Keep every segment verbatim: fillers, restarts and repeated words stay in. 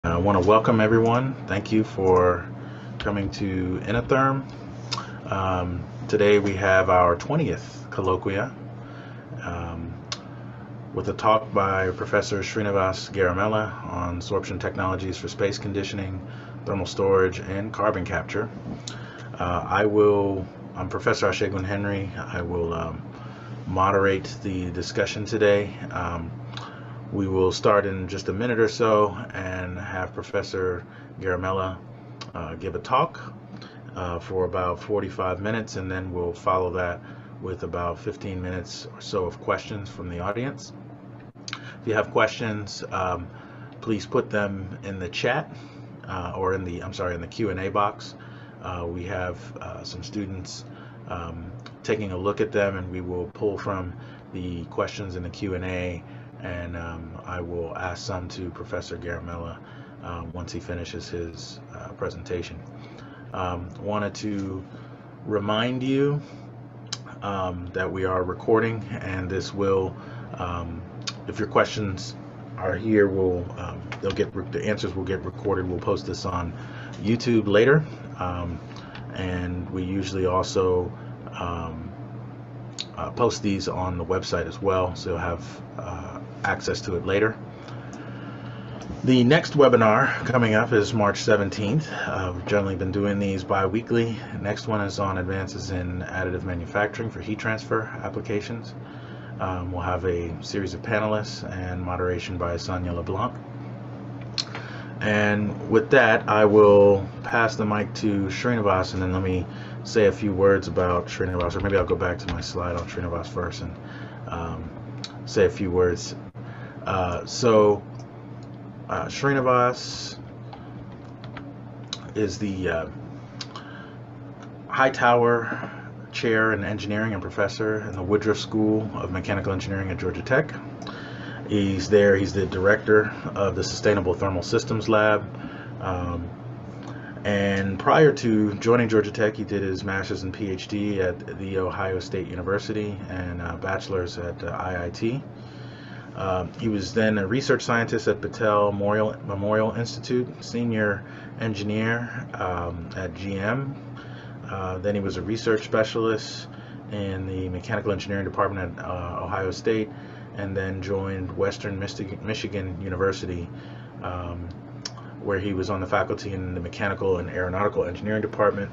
I want to welcome everyone. Thank you for coming to Inotherm. Um, today we have our twentieth colloquia um, with a talk by Professor Srinivas Garamella on sorption technologies for space conditioning, thermal storage, and carbon capture. Uh, I will, I'm Professor Ashegun Henry. I will um, moderate the discussion today. Um, We will start in just a minute or so and have Professor Garamella uh, give a talk uh, for about forty-five minutes, and then we'll follow that with about fifteen minutes or so of questions from the audience. If you have questions, um, please put them in the chat uh, or in the, I'm sorry, in the Q and A box. Uh, we have uh, some students um, taking a look at them, and we will pull from the questions in the Q and A, and um, I will ask some to Professor Garamella uh, once he finishes his uh, presentation. Um, wanted to remind you um, that we are recording, and this will, um, if your questions are here, will um, they'll get the answers will get recorded. We'll post this on YouTube later, um, and we usually also um, uh, post these on the website as well, so you'll have uh, access to it later. The next webinar coming up is March seventeenth. Uh, we've generally been doing these bi-weekly. Next one is on advances in additive manufacturing for heat transfer applications. Um, we'll have a series of panelists and moderation by Sonia LeBlanc. And with that, I will pass the mic to Srinivas, and then let me say a few words about Srinivas, or maybe I'll go back to my slide on Srinivas first and um, say a few words. Uh, so uh, Srinivas is the uh, Hightower Chair in Engineering and Professor in the Woodruff School of Mechanical Engineering at Georgia Tech. He's there, he's the Director of the Sustainable Thermal Systems Lab. Um, and prior to joining Georgia Tech, he did his master's and PhD at The Ohio State University and a bachelor's at uh, I I T. Uh, he was then a research scientist at Battelle Memorial, Memorial Institute, senior engineer um, at G M. Uh, then he was a research specialist in the Mechanical Engineering Department at uh, Ohio State, and then joined Western Michigan University, um, where he was on the faculty in the Mechanical and Aeronautical Engineering Department.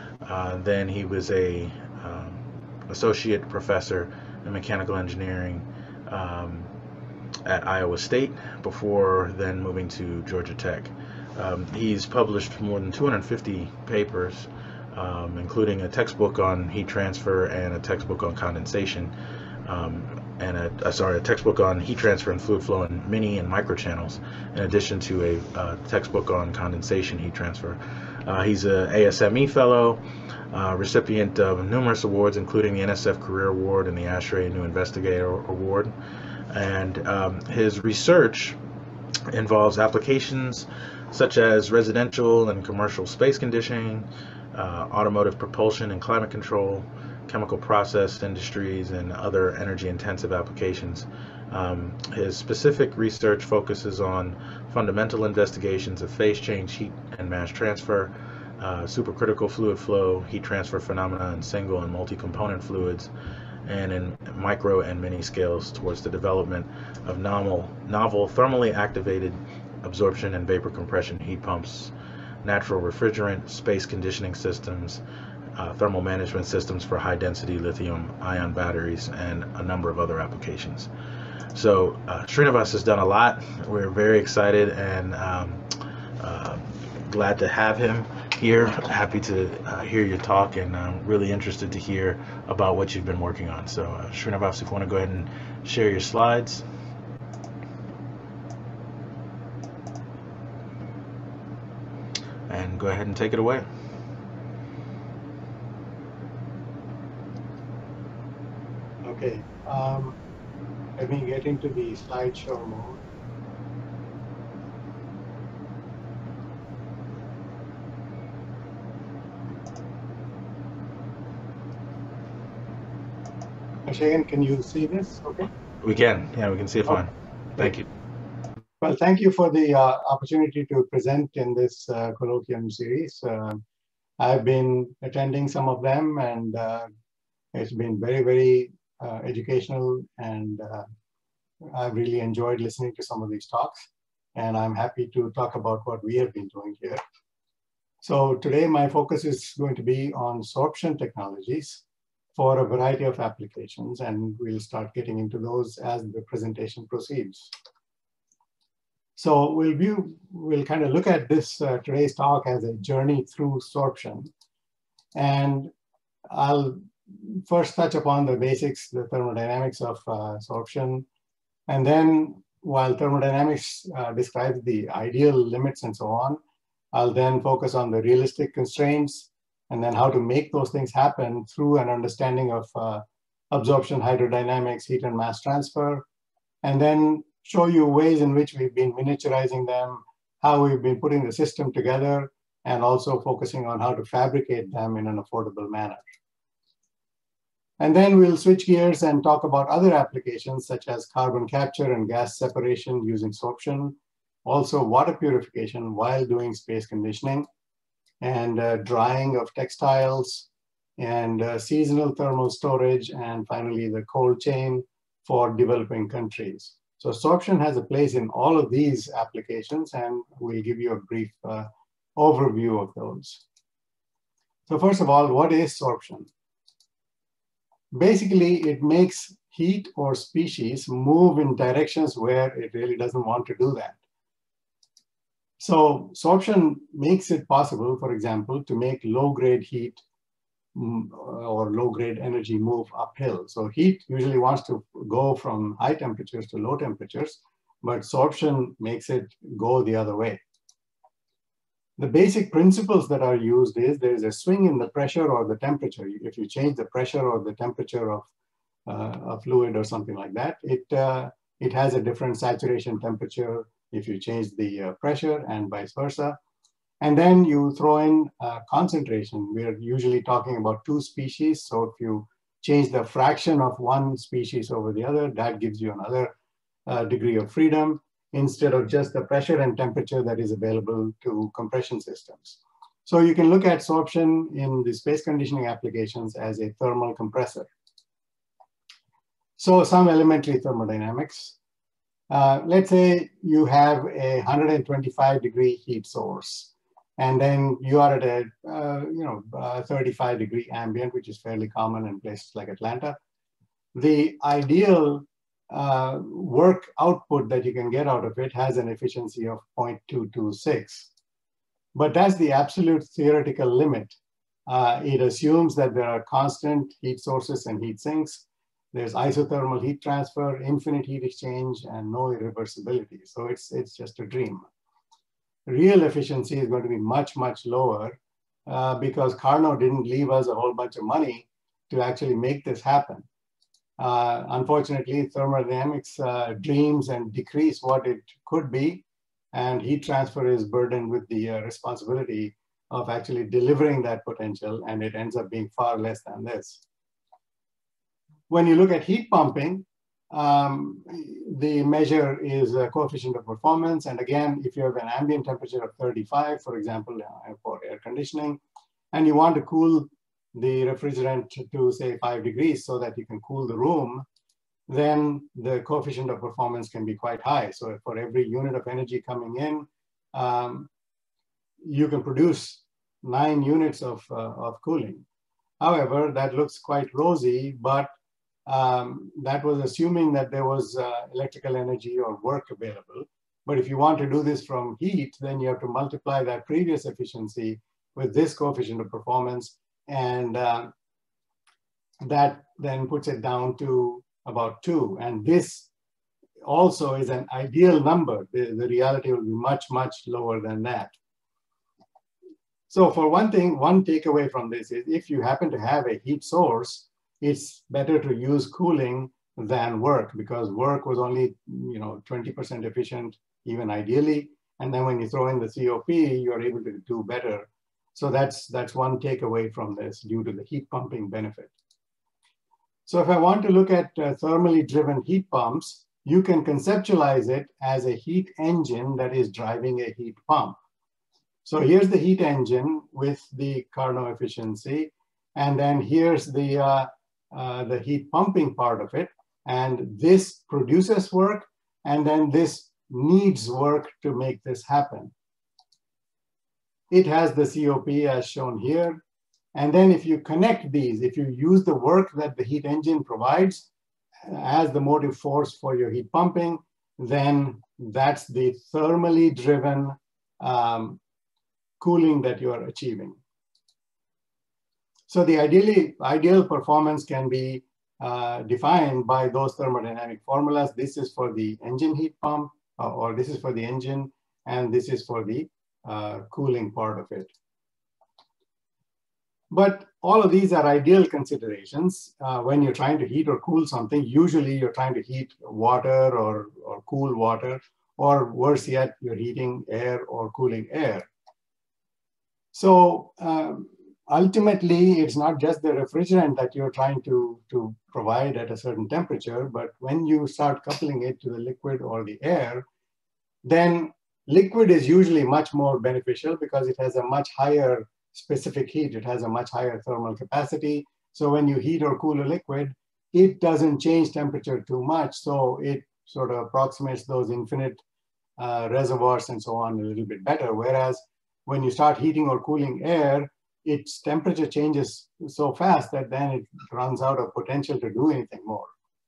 Uh, then he was a um, associate professor in mechanical engineering um, at Iowa State before then moving to Georgia Tech. Um, he's published more than two hundred fifty papers, um, including a textbook on heat transfer and a textbook on condensation, um, and a, uh, sorry, a textbook on heat transfer and fluid flow in mini and microchannels, in addition to a uh, textbook on condensation heat transfer. Uh, he's a A S M E fellow, uh, recipient of numerous awards, including the N S F Career Award and the ASHRAE New Investigator Award. And um, his research involves applications such as residential and commercial space conditioning, uh, automotive propulsion and climate control, chemical process industries, and other energy intensive applications. Um, his specific research focuses on fundamental investigations of phase change heat and mass transfer, uh, supercritical fluid flow, heat transfer phenomena in single and multi-component fluids, and in micro and mini scales towards the development of novel, novel thermally activated absorption and vapor compression heat pumps, natural refrigerant, space conditioning systems, uh, thermal management systems for high-density lithium-ion batteries, and a number of other applications. So uh, Srinivas has done a lot. We're very excited and um, uh, glad to have him here. Happy to uh, hear your talk, and I'm really interested to hear about what you've been working on. So uh, Srinivas, if you want to go ahead and share your slides. And go ahead and take it away. Okay, um, let me get into the slideshow mode. Ashegun, can you see this? Okay. We can, yeah, we can see it fine. Okay. Thank you. Well, thank you for the uh, opportunity to present in this uh, colloquium series. Uh, I've been attending some of them, and uh, it's been very, very uh, educational, and uh, I've really enjoyed listening to some of these talks, and I'm happy to talk about what we have been doing here. So today my focus is going to be on sorption technologies for a variety of applications, and we'll start getting into those as the presentation proceeds. So we'll view, we'll kind of look at this uh, today's talk as a journey through sorption. And I'll first touch upon the basics, the thermodynamics of uh, sorption. And then while thermodynamics uh, describes the ideal limits and so on, I'll then focus on the realistic constraints and then how to make those things happen through an understanding of uh, absorption, hydrodynamics, heat and mass transfer, and then show you ways in which we've been miniaturizing them, how we've been putting the system together, and also focusing on how to fabricate them in an affordable manner. And then we'll switch gears and talk about other applications such as carbon capture and gas separation using sorption, also water purification while doing space conditioning, and uh, drying of textiles, and uh, seasonal thermal storage, and finally the cold chain for developing countries. So sorption has a place in all of these applications, and we'll give you a brief uh, overview of those. So first of all, what is sorption? Basically, it makes heat or species move in directions where it really doesn't want to do that. So sorption makes it possible, for example, to make low-grade heat or low-grade energy move uphill. So heat usually wants to go from high temperatures to low temperatures, but sorption makes it go the other way. The basic principles that are used is there is a swing in the pressure or the temperature. If you change the pressure or the temperature of uh, a fluid or something like that, it, uh, it has a different saturation temperature if you change the uh, pressure, and vice versa. And then you throw in uh, concentration. We're usually talking about two species. So if you change the fraction of one species over the other, that gives you another uh, degree of freedom instead of just the pressure and temperature that is available to compression systems. So you can look at sorption in the space conditioning applications as a thermal compressor. So some elementary thermodynamics. Uh, let's say you have a one hundred twenty-five degree heat source, and then you are at a uh, you know uh, thirty-five degree ambient, which is fairly common in places like Atlanta. The ideal uh, work output that you can get out of it has an efficiency of zero point two two six. But that's the absolute theoretical limit. Uh, it assumes that there are constant heat sources and heat sinks. There's isothermal heat transfer, infinite heat exchange, and no irreversibility. So it's, it's just a dream. Real efficiency is going to be much, much lower uh, because Carnot didn't leave us a whole bunch of money to actually make this happen. Uh, unfortunately, thermodynamics uh, dreams and decrease what it could be, and heat transfer is burdened with the uh, responsibility of actually delivering that potential, and it ends up being far less than this. When you look at heat pumping, um, the measure is a coefficient of performance. And again, if you have an ambient temperature of thirty-five, for example, uh, for air conditioning, and you want to cool the refrigerant to say five degrees so that you can cool the room, then the coefficient of performance can be quite high. So for every unit of energy coming in, um, you can produce nine units of, uh, of cooling. However, that looks quite rosy, but Um, that was assuming that there was uh, electrical energy or work available. But if you want to do this from heat, then you have to multiply that previous efficiency with this coefficient of performance. And uh, that then puts it down to about two. And this also is an ideal number. The, the reality will be much, much lower than that. So for one thing, one takeaway from this is if you happen to have a heat source, it's better to use cooling than work, because work was only you know twenty percent efficient, even ideally. And then when you throw in the C O P, you're able to do better. So that's, that's one takeaway from this due to the heat pumping benefit. So if I want to look at uh, thermally driven heat pumps, you can conceptualize it as a heat engine that is driving a heat pump. So here's the heat engine with the Carnot efficiency, and then here's the, uh, uh, the heat pumping part of it, and this produces work, and then this needs work to make this happen. It has the C O P as shown here, and then if you connect these, if you use the work that the heat engine provides as the motive force for your heat pumping, then that's the thermally driven um, cooling that you are achieving. So the ideally, ideal performance can be uh, defined by those thermodynamic formulas. This is for the engine heat pump, uh, or this is for the engine, and this is for the uh, cooling part of it. But all of these are ideal considerations. Uh, when you're trying to heat or cool something, usually you're trying to heat water or, or cool water, or worse yet, you're heating air or cooling air. So um, ultimately, it's not just the refrigerant that you're trying to, to provide at a certain temperature, but when you start coupling it to the liquid or the air, then liquid is usually much more beneficial because it has a much higher specific heat. It has a much higher thermal capacity. So when you heat or cool a liquid, it doesn't change temperature too much. So it sort of approximates those infinite uh, reservoirs and so on a little bit better. Whereas when you start heating or cooling air, its temperature changes so fast that then it runs out of potential to do anything more.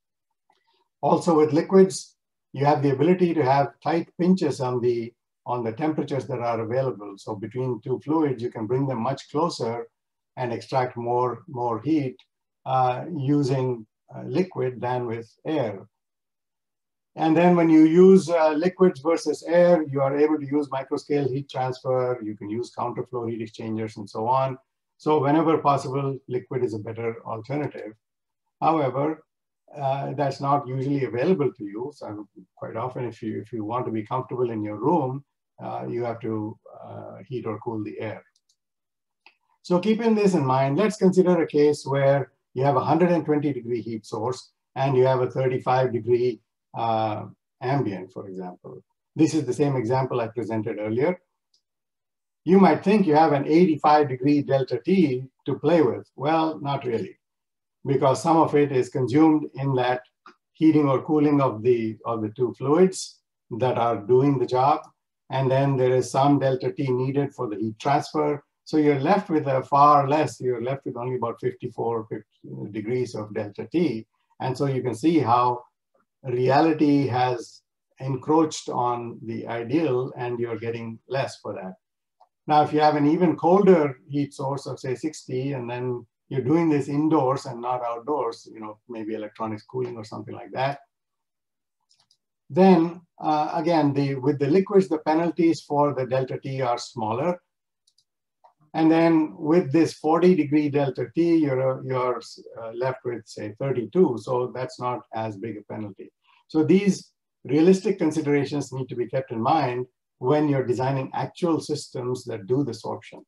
Also with liquids, you have the ability to have tight pinches on the, on the temperatures that are available. So between two fluids, you can bring them much closer and extract more, more heat uh, using uh, liquid than with air. And then when you use uh, liquids versus air, you are able to use microscale heat transfer. You can use counterflow heat exchangers and so on. So whenever possible, liquid is a better alternative. However, uh, that's not usually available to you. So quite often, if you, if you want to be comfortable in your room, uh, you have to uh, heat or cool the air. So keeping this in mind, let's consider a case where you have a one hundred twenty degree heat source and you have a thirty-five degree uh, ambient, for example. This is the same example I presented earlier. You might think you have an eighty-five degree delta T to play with. Well, not really, because some of it is consumed in that heating or cooling of the, of the two fluids that are doing the job. And then there is some delta T needed for the heat transfer. So you're left with a far less, you're left with only about fifty-four degrees of delta T. And so you can see how reality has encroached on the ideal and you're getting less for that. Now, if you have an even colder heat source of say sixty, and then you're doing this indoors and not outdoors, you know, maybe electronics cooling or something like that, then uh, again, the, with the liquids, the penalties for the delta T are smaller. And then with this forty degree delta T, you're, you're uh, left with say thirty-two. So that's not as big a penalty. So these realistic considerations need to be kept in mind when you're designing actual systems that do the sorption.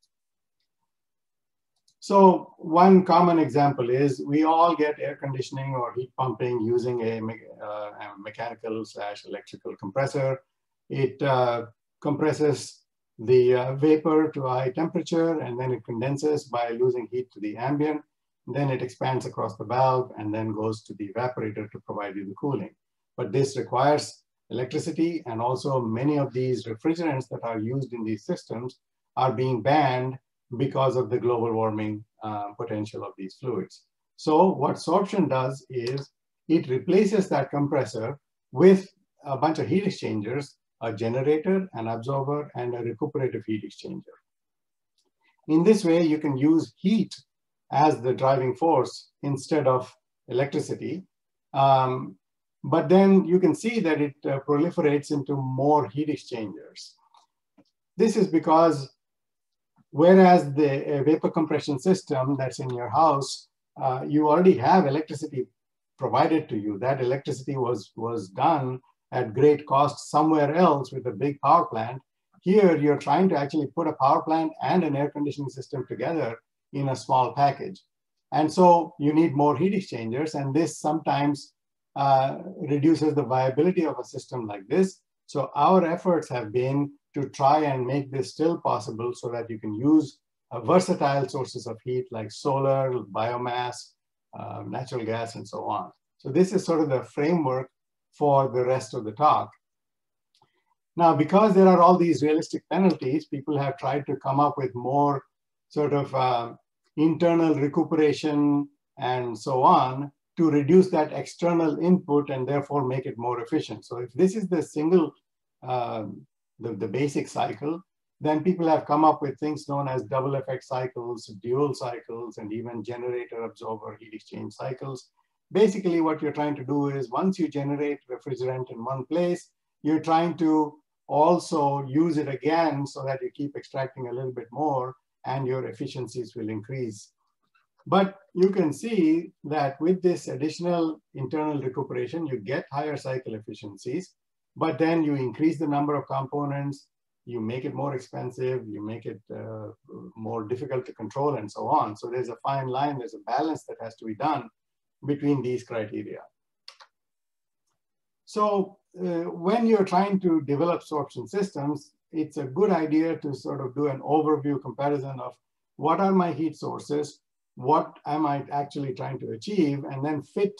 So one common example is we all get air conditioning or heat pumping using a, me uh, a mechanical slash electrical compressor. It uh, compresses the uh, vapor to a high temperature, and then it condenses by losing heat to the ambient. Then it expands across the valve and then goes to the evaporator to provide you the cooling. But this requires electricity, and also many of these refrigerants that are used in these systems are being banned because of the global warming uh, potential of these fluids. So what sorption does is it replaces that compressor with a bunch of heat exchangers, a generator, an absorber, and a recuperative heat exchanger. In this way, you can use heat as the driving force instead of electricity. Um, but then you can see that it uh, proliferates into more heat exchangers. This is because whereas the uh, vapor compression system that's in your house, uh, you already have electricity provided to you. That electricity was, was done at great cost somewhere else with a big power plant. Here, you're trying to actually put a power plant and an air conditioning system together in a small package. And so you need more heat exchangers, and this sometimes uh, reduces the viability of a system like this. So our efforts have been to try and make this still possible so that you can use uh, versatile sources of heat like solar, biomass, uh, natural gas, and so on. So this is sort of the framework for the rest of the talk. Now, because there are all these realistic penalties, people have tried to come up with more sort of uh, internal recuperation and so on to reduce that external input and therefore make it more efficient. So if this is the single, uh, the, the basic cycle, then people have come up with things known as double effect cycles, dual cycles, and even generator absorber heat exchange cycles. Basically, what you're trying to do is once you generate refrigerant in one place, you're trying to also use it again so that you keep extracting a little bit more and your efficiencies will increase. But you can see that with this additional internal recuperation, you get higher cycle efficiencies, but then you increase the number of components, you make it more expensive, you make it uh, more difficult to control and so on. So there's a fine line, there's a balance that has to be done between these criteria. So uh, when you're trying to develop sorption systems, it's a good idea to sort of do an overview comparison of what are my heat sources, what am I actually trying to achieve, and then fit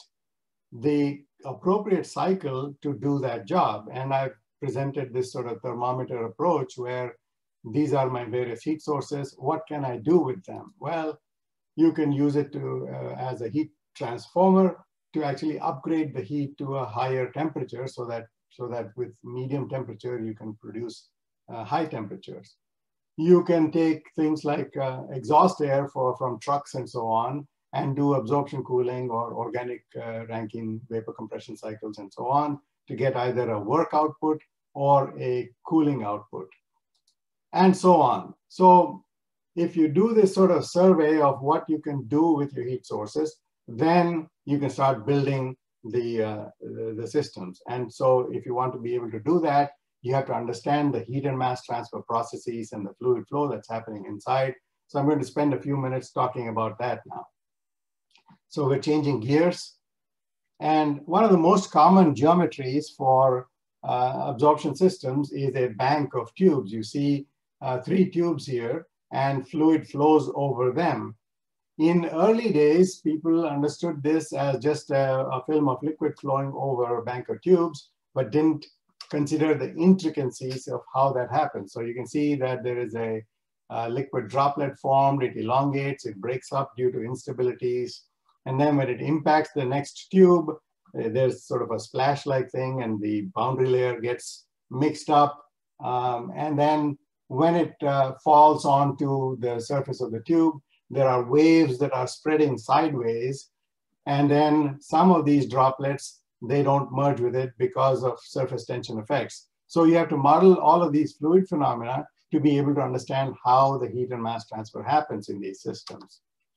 the appropriate cycle to do that job. And I've presented this sort of thermometer approach where these are my various heat sources. What can I do with them? Well, you can use it to uh, as a heat transformer to actually upgrade the heat to a higher temperature so that, so that with medium temperature, you can produce uh, high temperatures. You can take things like uh, exhaust air for, from trucks and so on, and do absorption cooling or organic uh, Rankine vapor compression cycles and so on to get either a work output or a cooling output, and so on. So if you do this sort of survey of what you can do with your heat sources, then you can start building the, uh, the, the systems. And so if you want to be able to do that, you have to understand the heat and mass transfer processes and the fluid flow that's happening inside. So I'm going to spend a few minutes talking about that now. So we're changing gears. And one of the most common geometries for uh, absorption systems is a bank of tubes. You see uh, three tubes here, and fluid flows over them. In early days, people understood this as just a, a film of liquid flowing over a bank of tubes, but didn't consider the intricacies of how that happens. So you can see that there is a, a liquid droplet formed, it elongates, it breaks up due to instabilities. And then when it impacts the next tube, uh, there's sort of a splash-like thing and the boundary layer gets mixed up. Um, and then when it uh, falls onto the surface of the tube, there are waves that are spreading sideways. And then some of these droplets, they don't merge with it because of surface tension effects. So you have to model all of these fluid phenomena to be able to understand how the heat and mass transfer happens in these systems.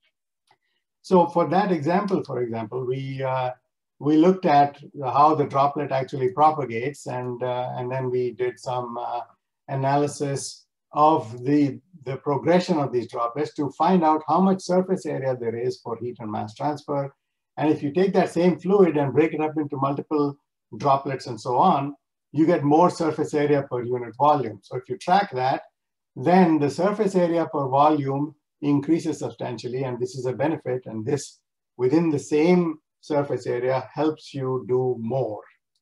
So for that example, for example, we, uh, we looked at how the droplet actually propagates, and, uh, and then we did some uh, analysis of the, the progression of these droplets to find out how much surface area there is for heat and mass transfer. And if you take that same fluid and break it up into multiple droplets and so on, you get more surface area per unit volume. So if you track that, then the surface area per volume increases substantially, and this is a benefit, and this within the same surface area helps you do more.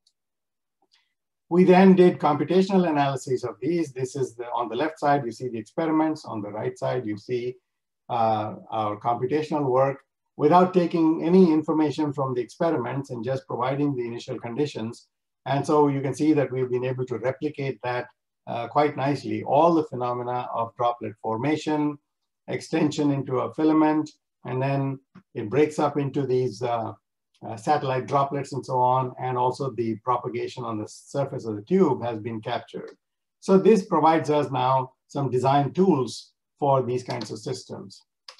We then did computational analysis of these. This is the, on the left side, you see the experiments. On the right side, you see uh, our computational work without taking any information from the experiments and just providing the initial conditions. And so you can see that we've been able to replicate that uh, quite nicely. All the phenomena of droplet formation, extension into a filament, and then it breaks up into these uh, uh, satellite droplets and so on, and also the propagation on the surface of the tube has been captured. So this provides us now some design tools for these kinds of systems.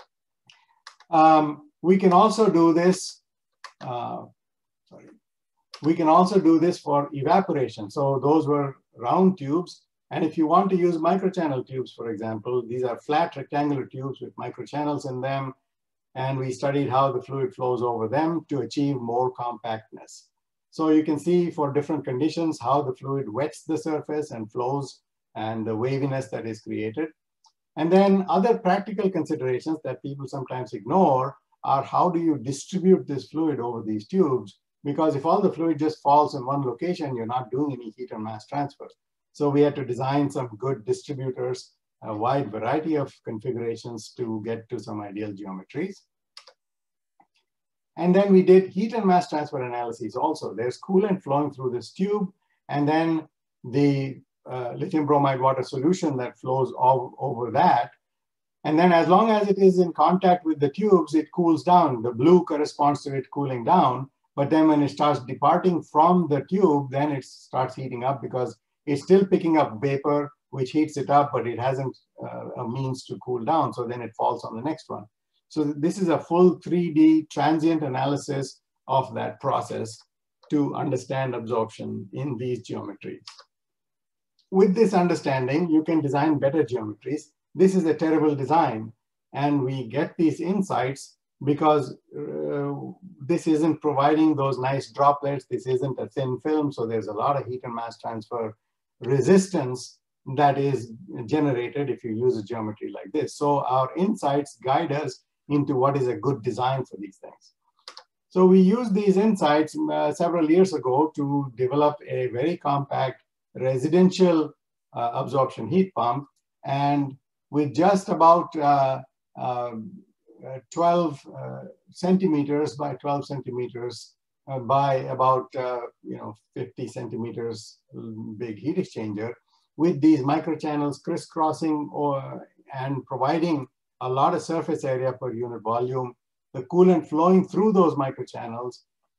Um, we can also do this, uh, sorry. We can also do this for evaporation. So those were round tubes. And if you want to use microchannel tubes, for example, these are flat rectangular tubes with microchannels in them. And we studied how the fluid flows over them to achieve more compactness. So you can see for different conditions how the fluid wets the surface and flows and the waviness that is created. And then other practical considerations that people sometimes ignore are how do you distribute this fluid over these tubes? Because if all the fluid just falls in one location, you're not doing any heat and mass transfer. So we had to design some good distributors, a wide variety of configurations to get to some ideal geometries. And then we did heat and mass transfer analyses also. There's coolant flowing through this tube, and then the uh, lithium bromide water solution that flows all over that. And then as long as it is in contact with the tubes, it cools down. The blue corresponds to it cooling down. But then when it starts departing from the tube, then it starts heating up because it's still picking up vapor, which heats it up, but it hasn't uh, a means to cool down. So then it falls on the next one. So this is a full three D transient analysis of that process to understand absorption in these geometries. With this understanding, you can design better geometries. This is a terrible design, and we get these insights because uh, this isn't providing those nice droplets. This isn't a thin film, so there's a lot of heat and mass transfer resistance that is generated if you use a geometry like this. So our insights guide us into what is a good design for these things. So we used these insights uh, several years ago to develop a very compact residential uh, absorption heat pump, and with just about uh, uh, twelve uh, centimeters by twelve centimeters uh, by about uh, you know fifty centimeters big heat exchanger, with these microchannels crisscrossing or and providing a lot of surface area per unit volume, the coolant flowing through those microchannels,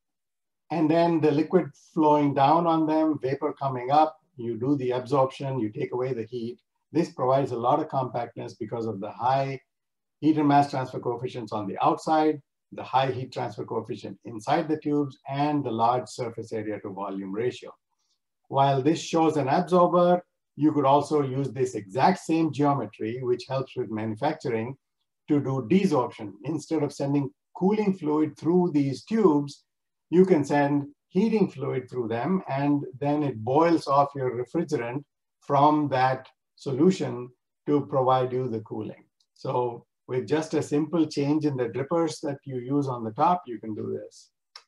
and then the liquid flowing down on them, vapor coming up, you do the absorption, you take away the heat. This provides a lot of compactness because of the high heat and mass transfer coefficients on the outside, the high heat transfer coefficient inside the tubes, and the large surface area to volume ratio. While this shows an absorber, you could also use this exact same geometry, which helps with manufacturing, to do desorption. Instead of sending cooling fluid through these tubes, you can send heating fluid through them, and then it boils off your refrigerant from that solution to provide you the cooling. So with just a simple change in the drippers that you use on the top, you can do this.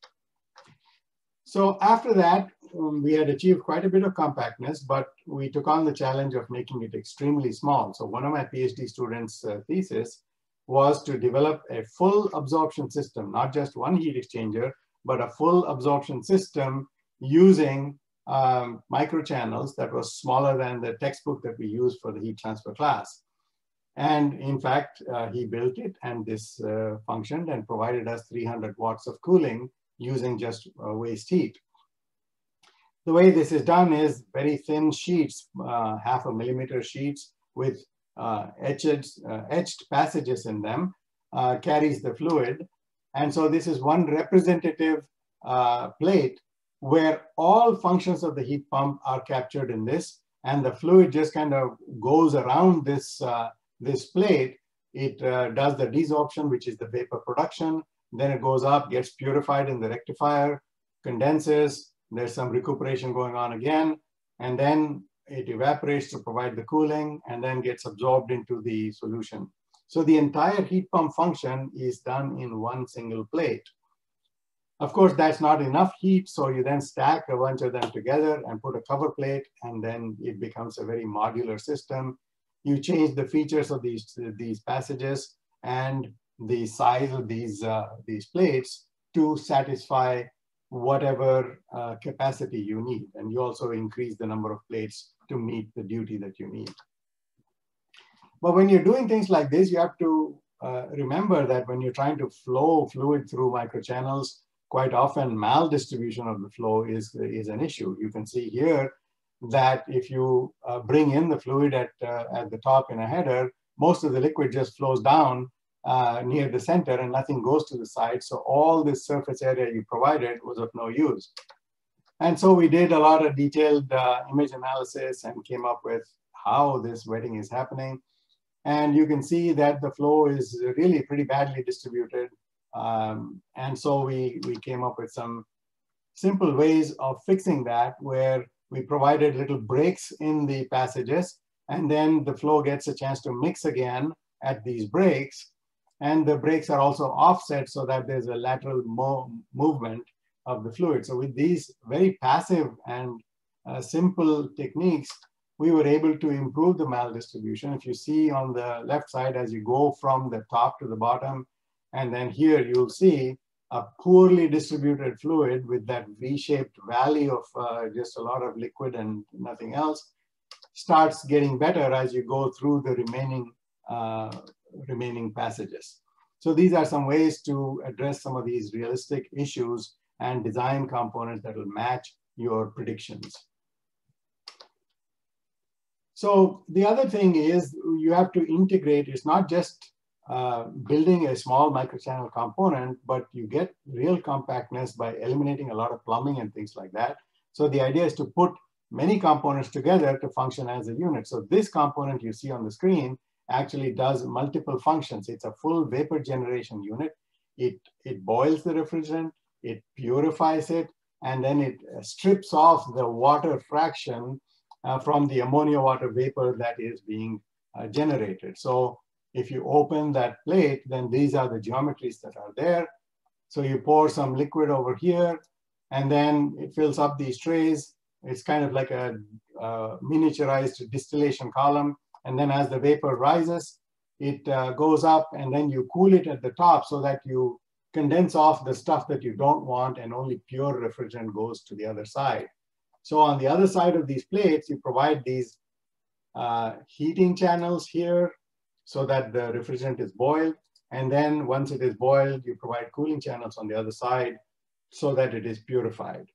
So after that, um, we had achieved quite a bit of compactness, but we took on the challenge of making it extremely small. So one of my PhD students' uh, thesis was to develop a full absorption system, not just one heat exchanger, but a full absorption system using um, microchannels that was smaller than the textbook that we used for the heat transfer class. And in fact, uh, he built it, and this uh, functioned and provided us three hundred watts of cooling using just uh, waste heat. The way this is done is very thin sheets, uh, half a millimeter sheets with uh, etched, uh, etched passages in them, uh, carries the fluid. And so this is one representative uh, plate where all functions of the heat pump are captured in this, and the fluid just kind of goes around this, uh, this plate. It uh, does the desorption, which is the vapor production. Then it goes up, gets purified in the rectifier, condenses, there's some recuperation going on again, and then it evaporates to provide the cooling and then gets absorbed into the solution. So the entire heat pump function is done in one single plate. Of course, that's not enough heat, so you then stack a bunch of them together and put a cover plate, and then it becomes a very modular system. You change the features of these, these passages and the size of these, uh, these plates to satisfy whatever uh, capacity you need. And you also increase the number of plates to meet the duty that you need. But when you're doing things like this, you have to uh, remember that when you're trying to flow fluid through microchannels, quite often maldistribution of the flow is, is an issue. You can see here that if you uh, bring in the fluid at, uh, at the top in a header, most of the liquid just flows down uh, near the center and nothing goes to the side. So all this surface area you provided was of no use. And so we did a lot of detailed uh, image analysis and came up with how this wetting is happening. And you can see that the flow is really pretty badly distributed. Um, and so we, we came up with some simple ways of fixing that, where we provided little breaks in the passages, and then the flow gets a chance to mix again at these breaks. And the breaks are also offset so that there's a lateral mo movement of the fluid. So with these very passive and uh, simple techniques, we were able to improve the maldistribution. If you see on the left side, as you go from the top to the bottom, and then here you'll see a poorly distributed fluid with that V-shaped valley of uh, just a lot of liquid and nothing else, starts getting better as you go through the remaining, uh, remaining passages. So these are some ways to address some of these realistic issues and design components that will match your predictions. So the other thing is you have to integrate, it's not just uh, building a small microchannel component, but you get real compactness by eliminating a lot of plumbing and things like that. So the idea is to put many components together to function as a unit. So this component you see on the screen actually does multiple functions. It's a full vapor generation unit. It, it boils the refrigerant, it purifies it, and then it strips off the water fraction uh, from the ammonia water vapor that is being uh, generated. So if you open that plate, then these are the geometries that are there. So you pour some liquid over here, and then it fills up these trays. It's kind of like a, a miniaturized distillation column. And then as the vapor rises, it uh, goes up, and then you cool it at the top so that you condense off the stuff that you don't want, and only pure refrigerant goes to the other side. So on the other side of these plates, you provide these uh, heating channels here so that the refrigerant is boiled. And then once it is boiled, you provide cooling channels on the other side so that it is purified.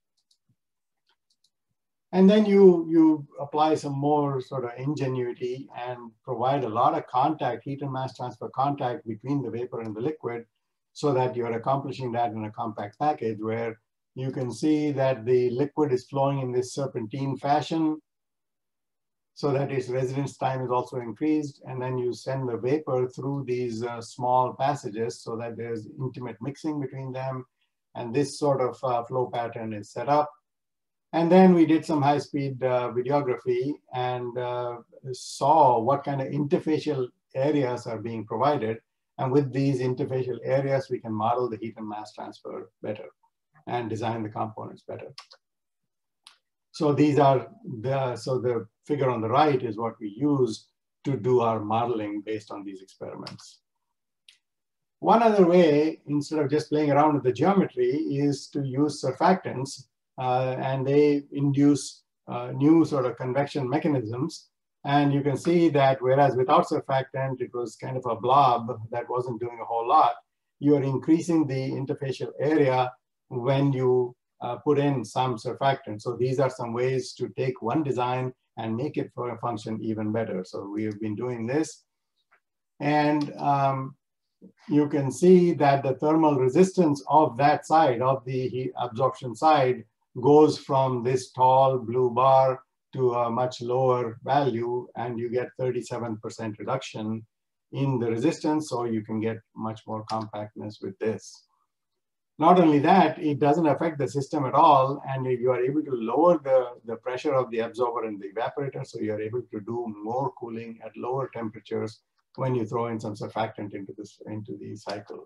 And then you, you apply some more sort of ingenuity and provide a lot of contact, heat and mass transfer contact between the vapor and the liquid, so that you're accomplishing that in a compact package where you can see that the liquid is flowing in this serpentine fashion so that its residence time is also increased. And then you send the vapor through these uh, small passages so that there's intimate mixing between them. And this sort of uh, flow pattern is set up. And then we did some high-speed uh, videography and uh, saw what kind of interfacial areas are being provided. And with these interfacial areas, we can model the heat and mass transfer better and design the components better. So these are the, so the figure on the right is what we use to do our modeling based on these experiments. One other way, instead of just playing around with the geometry, is to use surfactants. Uh, and they induce uh, new sort of convection mechanisms. And you can see that whereas without surfactant, it was kind of a blob that wasn't doing a whole lot, you are increasing the interfacial area when you uh, put in some surfactant. So these are some ways to take one design and make it for a function even better. So we have been doing this. And um, you can see that the thermal resistance of that side, of the heat absorption side, goes from this tall blue bar to a much lower value, and you get thirty-seven percent reduction in the resistance, so you can get much more compactness with this. Not only that, it doesn't affect the system at all, and you are able to lower the, the pressure of the absorber and the evaporator, so you are able to do more cooling at lower temperatures when you throw in some surfactant into, this, into the cycle.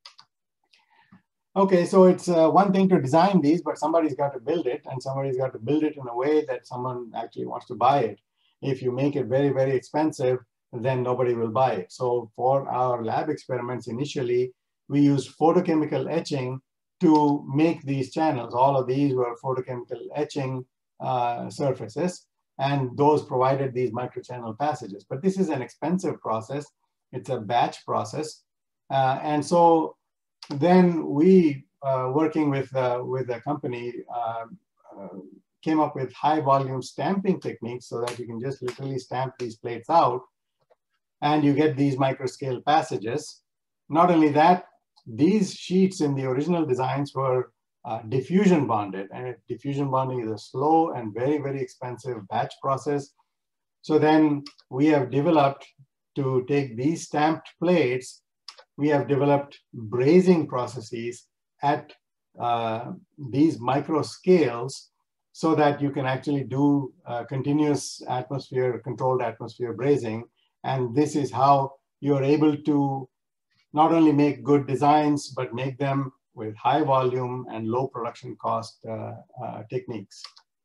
Okay, so it's uh, one thing to design these, but somebody's got to build it, and somebody's got to build it in a way that someone actually wants to buy it. If you make it very, very expensive, then nobody will buy it. So for our lab experiments initially, we used photochemical etching to make these channels. All of these were photochemical etching uh, surfaces, and those provided these microchannel passages. But this is an expensive process. It's a batch process. Uh, and so then we, uh, working with, uh, with a company, uh, uh, came up with high volume stamping techniques so that you can just literally stamp these plates out and you get these microscale passages. Not only that, these sheets in the original designs were uh, diffusion bonded, and diffusion bonding is a slow and very, very expensive batch process. So then we have developed to take these stamped plates, we have developed brazing processes at uh, these micro scales so that you can actually do uh, continuous atmosphere, controlled atmosphere brazing. And this is how you're able to not only make good designs, but make them with high volume and low production cost uh, uh, techniques.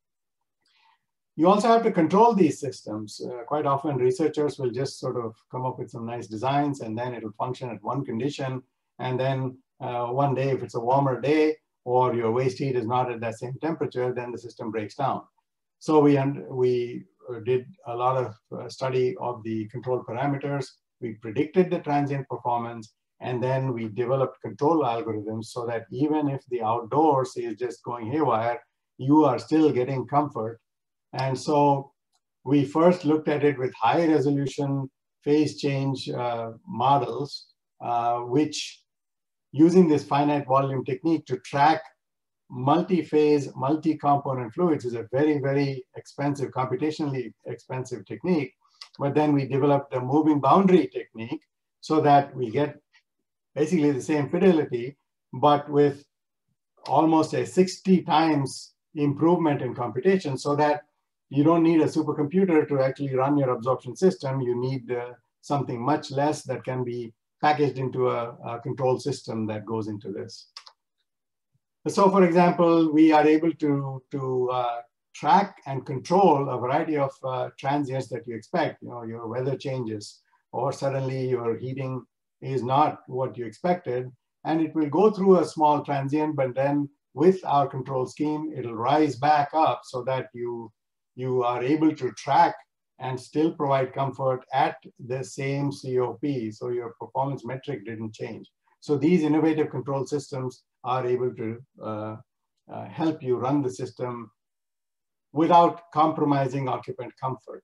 You also have to control these systems. Uh, quite often researchers will just sort of come up with some nice designs and then it'll function at one condition. And then uh, one day, if it's a warmer day or your waste heat is not at that same temperature, then the system breaks down. So we, we did a lot of uh, study of the control parameters. We predicted the transient performance, and then we developed control algorithms so that even if the outdoors is just going haywire, you are still getting comfort. And so we first looked at it with high resolution phase change uh, models, uh, which using this finite volume technique to track multi-phase, multi-component fluids is a very, very expensive, computationally expensive technique. But then we developed a moving boundary technique so that we get basically the same fidelity, but with almost a sixty times improvement in computation, so that you don't need a supercomputer to actually run your absorption system. You need uh, something much less that can be packaged into a, a control system that goes into this. So for example, we are able to, to uh, track and control a variety of uh, transients that you expect. You know, your weather changes, or suddenly your heating is not what you expected, and it will go through a small transient, but then with our control scheme, it'll rise back up so that you, you are able to track and still provide comfort at the same C O P. So your performance metric didn't change. So these innovative control systems are able to uh, uh, help you run the system without compromising occupant comfort.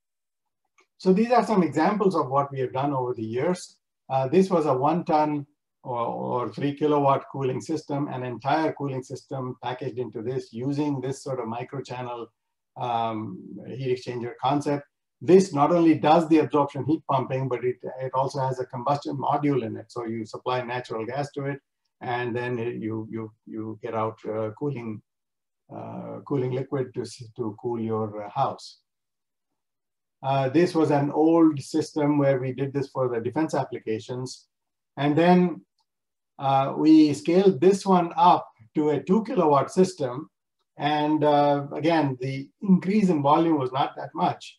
So these are some examples of what we have done over the years. Uh, this was a one ton or, or three kilowatt cooling system, an entire cooling system packaged into this using this sort of microchannel um, heat exchanger concept. This not only does the absorption heat pumping, but it, it also has a combustion module in it. So you supply natural gas to it, and then it, you, you, you get out uh, cooling, uh, cooling liquid to, to cool your uh, house. Uh, this was an old system where we did this for the defense applications. And then uh, we scaled this one up to a two kilowatt system. And uh, again, the increase in volume was not that much.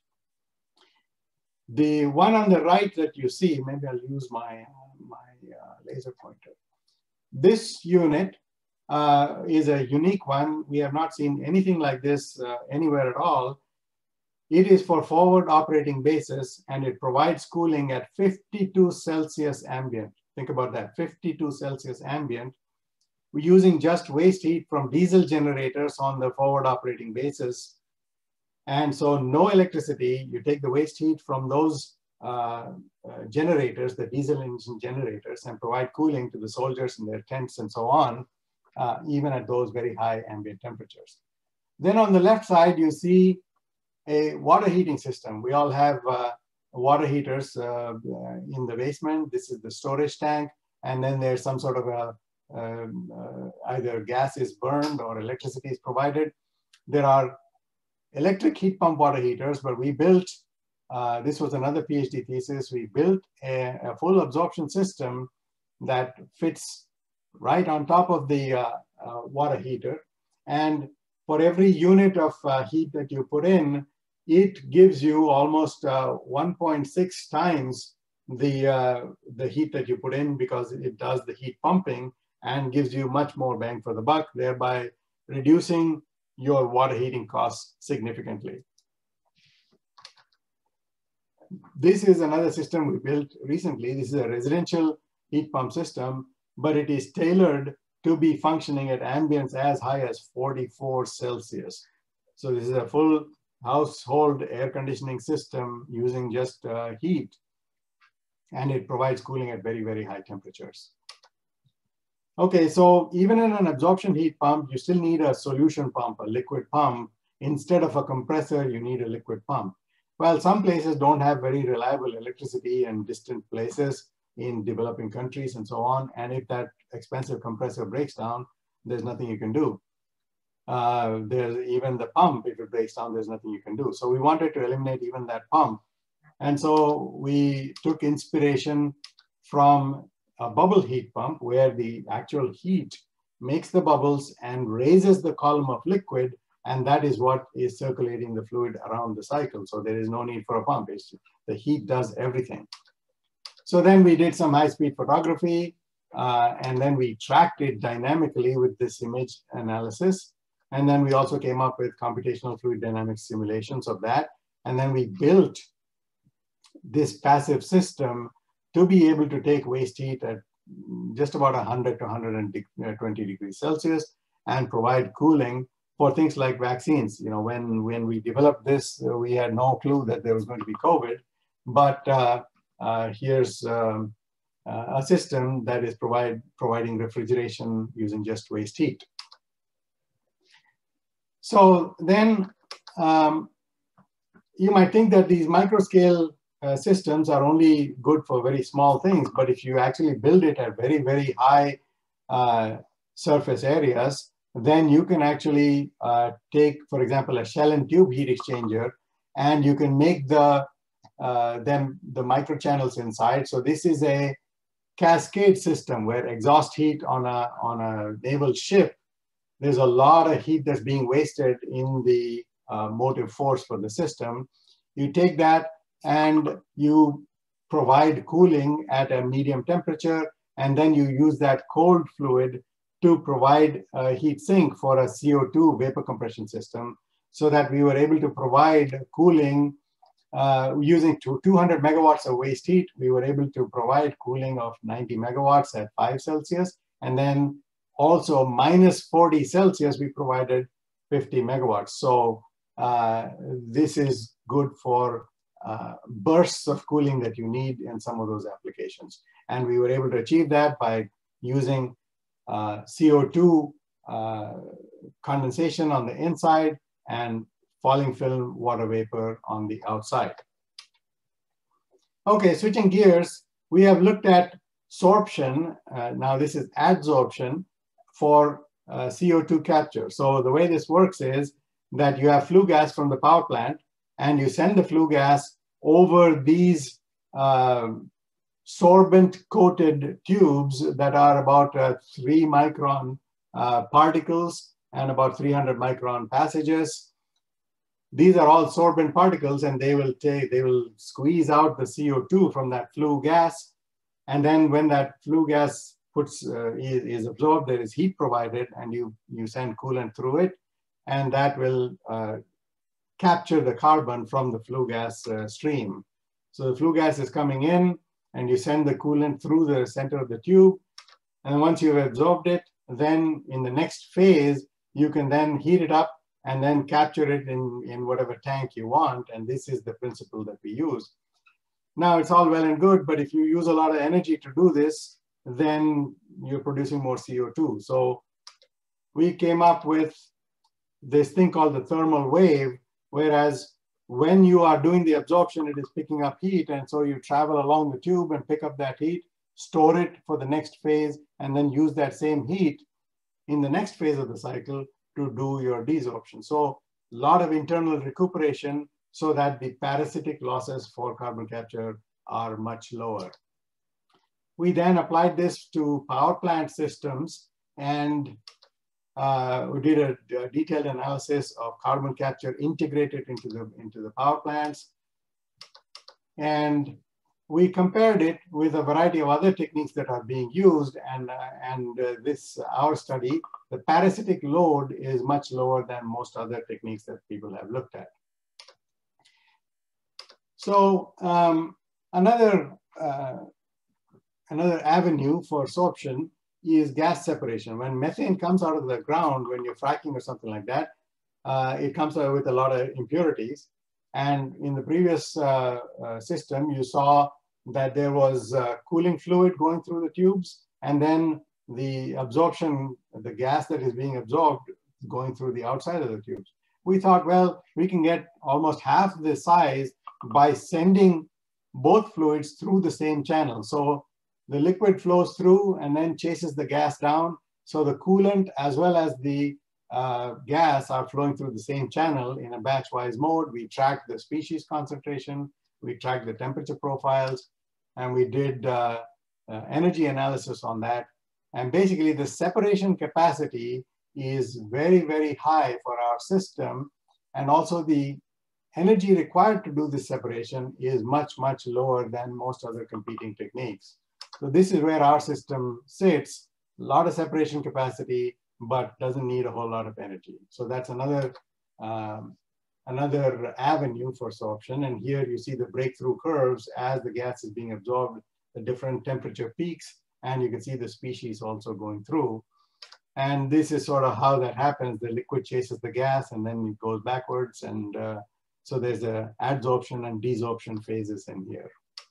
The one on the right that you see, maybe I'll use my, uh, my uh, laser pointer. This unit uh, is a unique one. We have not seen anything like this uh, anywhere at all. It is for forward operating basis, and it provides cooling at fifty-two Celsius ambient. Think about that, fifty-two Celsius ambient. We're using just waste heat from diesel generators on the forward operating basis. And so no electricity. You take the waste heat from those uh, uh, generators, the diesel engine generators, and provide cooling to the soldiers in their tents and so on, uh, even at those very high ambient temperatures. Then on the left side, you see a water heating system. We all have uh, water heaters uh, in the basement. This is the storage tank. And then there's some sort of a, um, uh, either gas is burned or electricity is provided. There are electric heat pump water heaters, but we built, uh, this was another PhD thesis, we built a, a full absorption system that fits right on top of the uh, uh, water heater. And for every unit of uh, heat that you put in, it gives you almost uh, one point six times the, uh, the heat that you put in, because it does the heat pumping and gives you much more bang for the buck, thereby reducing your water heating costs significantly. This is another system we built recently. This is a residential heat pump system, but it is tailored to be functioning at ambience as high as forty-four Celsius. So this is a full household air conditioning system using just uh, heat, and it provides cooling at very, very high temperatures. Okay, so even in an absorption heat pump, you still need a solution pump, a liquid pump. Instead of a compressor, you need a liquid pump. Well, some places don't have very reliable electricity in distant places in developing countries and so on. And if that expensive compressor breaks down, there's nothing you can do. Uh, there's even the pump, if it breaks down, there's nothing you can do. So we wanted to eliminate even that pump. And so we took inspiration from a bubble heat pump where the actual heat makes the bubbles and raises the column of liquid, and that is what is circulating the fluid around the cycle. So there is no need for a pump. It's, the heat does everything. So then we did some high-speed photography, uh, and then we tracked it dynamically with this image analysis. And then we also came up with computational fluid dynamics simulations of that. And then we built this passive system to be able to take waste heat at just about one hundred to one hundred twenty degrees Celsius and provide cooling for things like vaccines. You know, when, when we developed this, uh, we had no clue that there was going to be COVID, but uh, uh, here's um, uh, a system that is provide, providing refrigeration using just waste heat. So then um, you might think that these microscale uh, systems are only good for very small things, but if you actually build it at very, very high uh, surface areas, then you can actually uh, take, for example, a shell and tube heat exchanger, and you can make the uh, them the microchannels inside. So this is a cascade system where exhaust heat on a on a naval ship, there's a lot of heat that's being wasted in the uh, motive force for the system. You take that and you provide cooling at a medium temperature, and then you use that cold fluid to provide a heat sink for a C O two vapor compression system, so that we were able to provide cooling uh, using two hundred megawatts of waste heat. We were able to provide cooling of ninety megawatts at five Celsius, and then also minus forty Celsius, we provided fifty megawatts. So uh, this is good for uh, bursts of cooling that you need in some of those applications. And we were able to achieve that by using uh, C O two uh, condensation on the inside and falling film water vapor on the outside. Okay, switching gears, we have looked at sorption. Uh, now this is adsorption for uh, C O two capture. So the way this works is that you have flue gas from the power plant, and you send the flue gas over these uh, sorbent-coated tubes that are about uh, three micron uh, particles and about three hundred micron passages. These are all sorbent particles, and they will take, they will squeeze out the C O two from that flue gas. And then when that flue gas puts, uh, is, is absorbed, there is heat provided, and you, you send coolant through it, and that will uh, capture the carbon from the flue gas uh, stream. So the flue gas is coming in, and you send the coolant through the center of the tube. And once you've absorbed it, then in the next phase, you can then heat it up and then capture it in, in whatever tank you want. And this is the principle that we use. Now, it's all well and good, but if you use a lot of energy to do this, then you're producing more C O two. So we came up with this thing called the thermal wave, whereas when you are doing the absorption, it is picking up heat. And so you travel along the tube and pick up that heat, store it for the next phase, and then use that same heat in the next phase of the cycle to do your desorption. So a lot of internal recuperation so that the parasitic losses for carbon capture are much lower. We then applied this to power plant systems, and uh, we did a, a detailed analysis of carbon capture integrated into the, into the power plants. And we compared it with a variety of other techniques that are being used, and, uh, and uh, this, our study, the parasitic load is much lower than most other techniques that people have looked at. So um, another, uh, another avenue for sorption is gas separation. When methane comes out of the ground, when you're fracking or something like that, uh, it comes out with a lot of impurities. And in the previous uh, uh, system, you saw that there was uh, cooling fluid going through the tubes, and then the absorption, the gas that is being absorbed going through the outside of the tubes. We thought, well, we can get almost half the size by sending both fluids through the same channel. So the liquid flows through and then chases the gas down, So the coolant as well as the uh, gas are flowing through the same channel in a batch-wise mode. We track the species concentration, we track the temperature profiles, and we did uh, uh, energy analysis on that. And basically the separation capacity is very, very high for our system. And also the energy required to do this separation is much, much lower than most other competing techniques. So this is where our system sits, a lot of separation capacity, but doesn't need a whole lot of energy. So that's another, um, another avenue for sorption. And here you see the breakthrough curves as the gas is being absorbed, the different temperature peaks, and you can see the species also going through. And this is sort of how that happens. The liquid chases the gas and then it goes backwards. And uh, so there's a adsorption and desorption phases in here.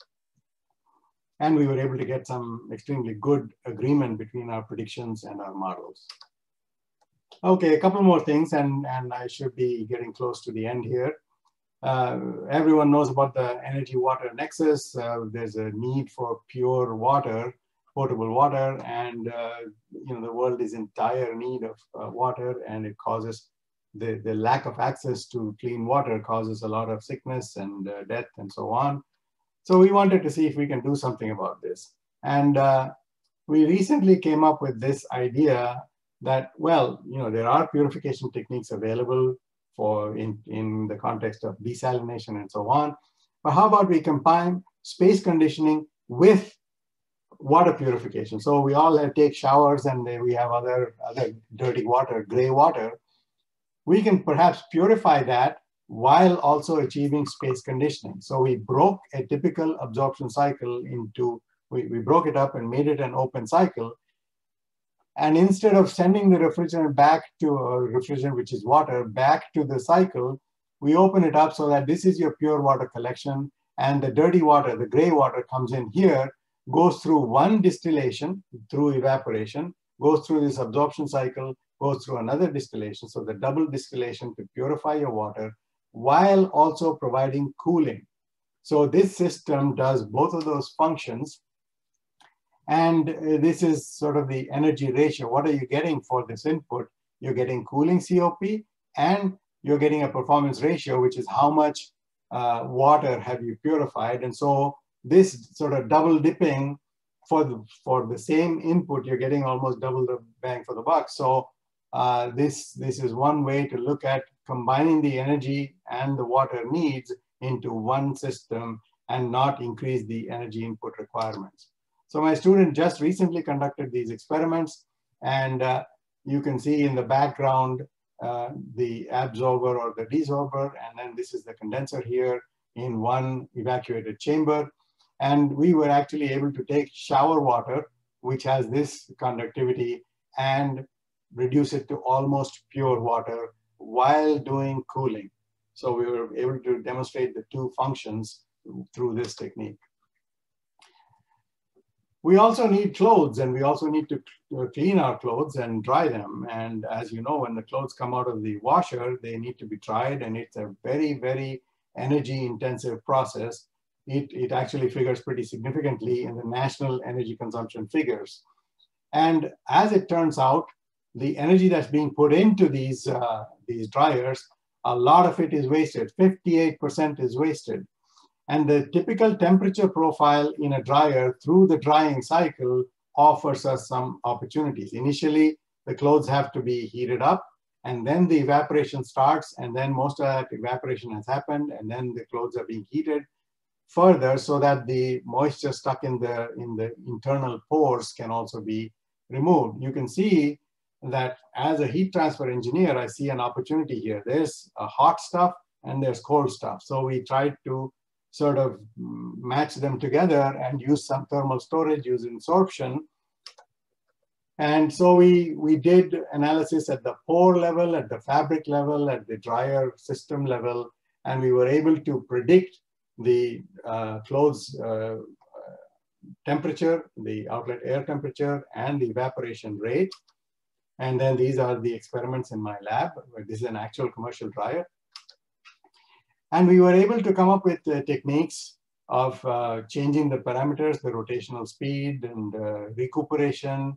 And we were able to get some extremely good agreement between our predictions and our models. Okay, a couple more things, and, and I should be getting close to the end here. Uh, everyone knows about the energy-water nexus. Uh, there's a need for pure water, potable water, and uh, you know, the world is in dire need of uh, water, and it causes, the, the lack of access to clean water causes a lot of sickness and uh, death and so on. So we wanted to see if we can do something about this. And uh, we recently came up with this idea that, well, you know, there are purification techniques available for in, in the context of desalination and so on. But how about we combine space conditioning with water purification? So we all have, take showers and we have other, other dirty water, gray water. We can perhaps purify that while also achieving space conditioning. So we broke a typical absorption cycle into, we, we broke it up and made it an open cycle. And instead of sending the refrigerant back to a refrigerant, which is water, back to the cycle, we open it up so that this is your pure water collection, and the dirty water, the gray water, comes in here, goes through one distillation through evaporation, goes through this absorption cycle, goes through another distillation. So the double distillation to purify your water while also providing cooling. So this system does both of those functions. And uh, this is sort of the energy ratio. What are you getting for this input? You're getting cooling C O P, and you're getting a performance ratio, which is how much uh, water have you purified. And so this sort of double dipping for the, for the same input, you're getting almost double the bang for the buck. So uh, this, this is one way to look at combining the energy and the water needs into one system and not increase the energy input requirements. So my student just recently conducted these experiments, and uh, you can see in the background uh, the absorber or the desorber, and then this is the condenser here in one evacuated chamber. And we were actually able to take shower water, which has this conductivity, and reduce it to almost pure water while doing cooling. So we were able to demonstrate the two functions through this technique. We also need clothes, and we also need to clean our clothes and dry them. And as you know, when the clothes come out of the washer, they need to be dried, and it's a very, very energy intensive process. It, it actually figures pretty significantly in the national energy consumption figures. And as it turns out, the energy that's being put into these, uh, these dryers, a lot of it is wasted. fifty-eight percent is wasted. And the typical temperature profile in a dryer through the drying cycle offers us some opportunities. Initially, the clothes have to be heated up, and then the evaporation starts, and then most of that evaporation has happened, and then the clothes are being heated further so that the moisture stuck in the, in the internal pores can also be removed. You can see that as a heat transfer engineer, I see an opportunity here. There's a hot stuff and there's cold stuff. So we tried to sort of match them together and use some thermal storage using sorption. And so we, we did analysis at the pore level, at the fabric level, at the dryer system level, and we were able to predict the uh, clothes uh, temperature, the outlet air temperature, and the evaporation rate. And then these are the experiments in my lab. This is an actual commercial dryer. And we were able to come up with uh, techniques of uh, changing the parameters, the rotational speed and uh, recuperation,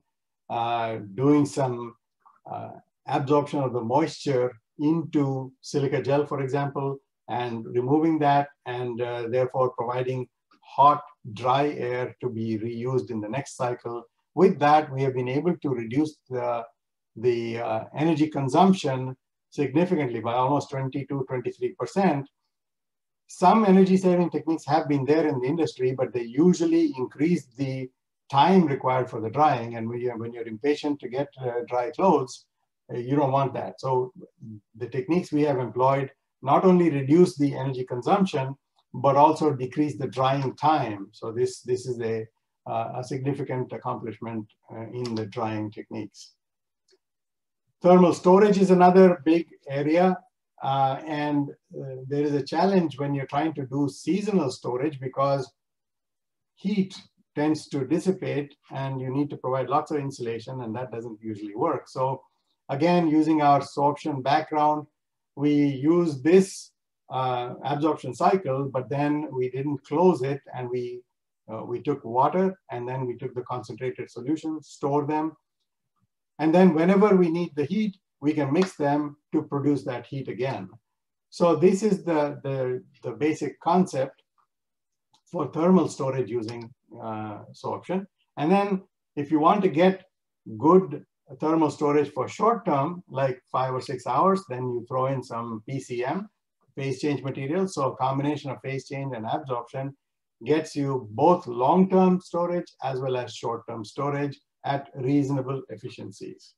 uh, doing some uh, absorption of the moisture into silica gel, for example, and removing that, and uh, therefore providing hot, dry air to be reused in the next cycle. With that, we have been able to reduce the, the uh, energy consumption significantly by almost twenty-two, twenty-three percent. Some energy saving techniques have been there in the industry, but they usually increase the time required for the drying. And when you're, when you're impatient to get uh, dry clothes, uh, you don't want that. So the techniques we have employed not only reduce the energy consumption, but also decrease the drying time. So this, this is a, uh, a significant accomplishment uh, in the drying techniques. Thermal storage is another big area. Uh, and uh, there is a challenge when you're trying to do seasonal storage, because heat tends to dissipate and you need to provide lots of insulation, and that doesn't usually work. So again, using our sorption background, we use this uh, absorption cycle, but then we didn't close it, and we, uh, we took water, and then we took the concentrated solution, stored them, and then whenever we need the heat, we can mix them to produce that heat again. So this is the, the, the basic concept for thermal storage using uh, sorption. And then if you want to get good thermal storage for short term, like five or six hours, then you throw in some P C M, phase change material. So a combination of phase change and absorption gets you both long-term storage as well as short-term storage at reasonable efficiencies.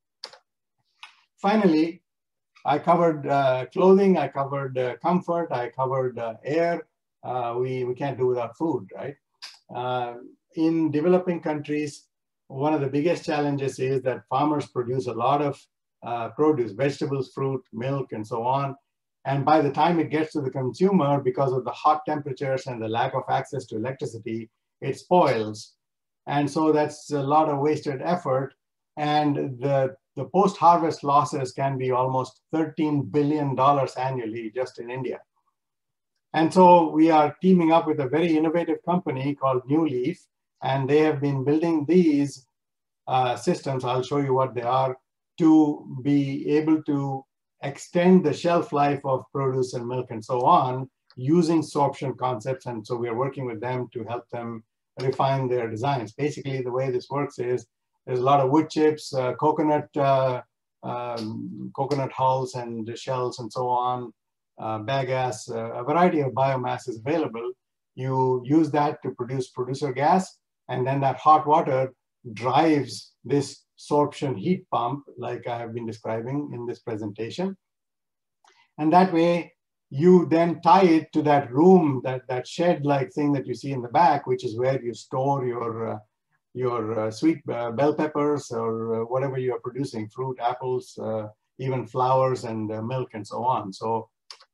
Finally, I covered uh, clothing, I covered uh, comfort, I covered uh, air. Uh, we, we can't do without food, right? Uh, in developing countries, one of the biggest challenges is that farmers produce a lot of uh, produce, vegetables, fruit, milk, and so on. And by the time it gets to the consumer, because of the hot temperatures and the lack of access to electricity, it spoils. And so that's a lot of wasted effort. And the The post-harvest losses can be almost thirteen billion dollars annually just in India. And so we are teaming up with a very innovative company called New Leaf, and they have been building these uh, systems, I'll show you what they are, to be able to extend the shelf life of produce and milk and so on using sorption concepts. And so we are working with them to help them refine their designs. Basically, the way this works is there's a lot of wood chips, uh, coconut, uh, um, coconut hulls and shells and so on, uh, bagasse, uh, a variety of biomass is available. You use that to produce producer gas, and then that hot water drives this sorption heat pump like I have been describing in this presentation. And that way, you then tie it to that room, that, that shed-like thing that you see in the back, which is where you store your uh, your uh, sweet uh, bell peppers or uh, whatever you are producing, fruit, apples, uh, even flowers and uh, milk and so on. So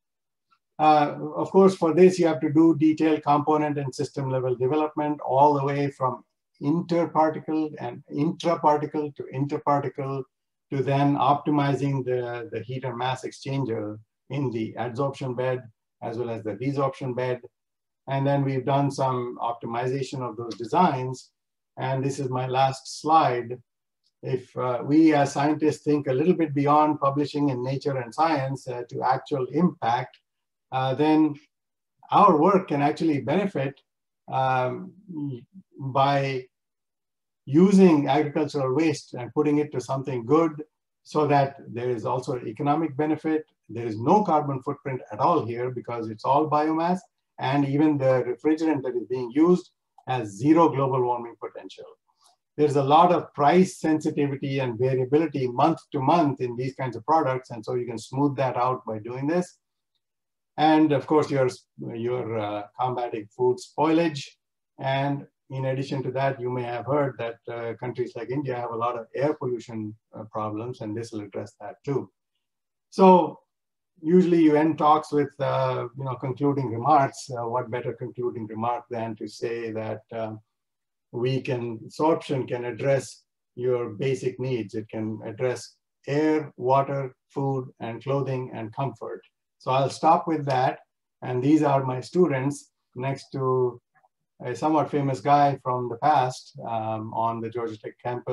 uh, of course, for this, you have to do detailed component and system level development all the way from interparticle and intraparticle to interparticle to then optimizing the, the heat and mass exchanger in the adsorption bed as well as the desorption bed. And then we've done some optimization of those designs. And this is my last slide. If uh, we as scientists think a little bit beyond publishing in Nature and Science uh, to actual impact, uh, then our work can actually benefit um, by using agricultural waste and putting it to something good so that there is also economic benefit. There is no carbon footprint at all here because it's all biomass, and even the refrigerant that is being used has zero global warming potential. There's a lot of price sensitivity and variability month to month in these kinds of products, and so you can smooth that out by doing this. And of course, you're, you're uh, combating food spoilage. And in addition to that, you may have heard that uh, countries like India have a lot of air pollution uh, problems, and this will address that too. So usually you end talks with uh, you know, concluding remarks. Uh, what better concluding remark than to say that uh, we can, sorption can address your basic needs. It can address air, water, food, and clothing and comfort. So I'll stop with that. And these are my students next to a somewhat famous guy from the past um, on the Georgia Tech campus,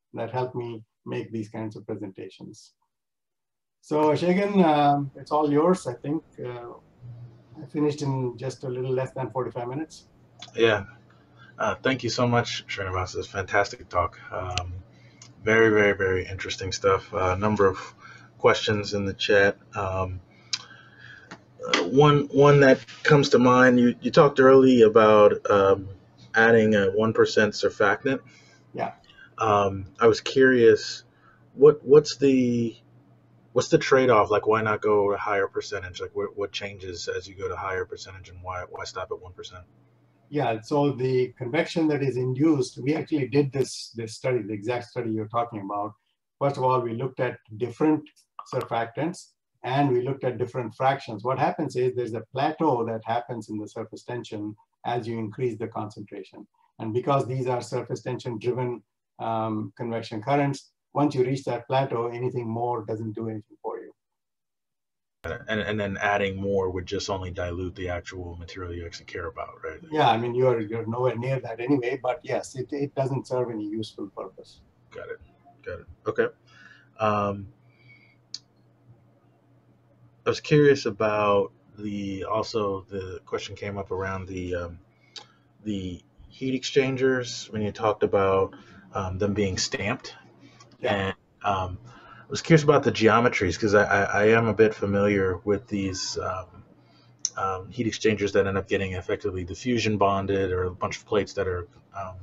that help me make these kinds of presentations. So Shagan, um, it's all yours. I think uh, I finished in just a little less than forty-five minutes. Yeah. Uh, thank you so much, Srinivas. It's fantastic talk. Um, very, very, very interesting stuff. A uh, number of questions in the chat. Um, uh, one one that comes to mind. You you talked early about um, adding a one percent surfactant. Yeah. Um, I was curious, what what's the what's the trade-off? Like, why not go a higher percentage? Like, what what changes as you go to higher percentage, and why why stop at one percent? Yeah, so the convection that is induced, we actually did this, this study, the exact study you're talking about. First of all, we looked at different surfactants and we looked at different fractions. What happens is there's a plateau that happens in the surface tension as you increase the concentration. And because these are surface tension driven um, convection currents, once you reach that plateau, anything more doesn't do anything for you. And, and then adding more would just only dilute the actual material you actually care about, right? Yeah, I mean, you're, you're nowhere near that anyway, but yes, it, it doesn't serve any useful purpose. Got it. Got it. Okay. Um, I was curious about the, also the question came up around the, um, the heat exchangers when you talked about um, them being stamped. Yeah. And um, I was curious about the geometries because I, I, I am a bit familiar with these um, um, heat exchangers that end up getting effectively diffusion bonded, or a bunch of plates that are um,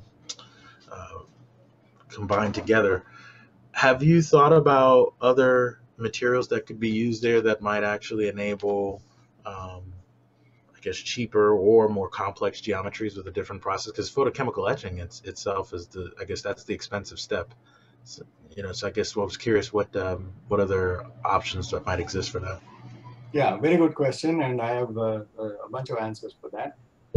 uh, combined together. Have you thought about other materials that could be used there that might actually enable, um, I guess, cheaper or more complex geometries with a different process? Because photochemical etching it's, itself is the, I guess that's the expensive step. So, you know, so I guess I was curious what um, what other options that might exist for that. Yeah, very good question, and I have uh, a bunch of answers for that.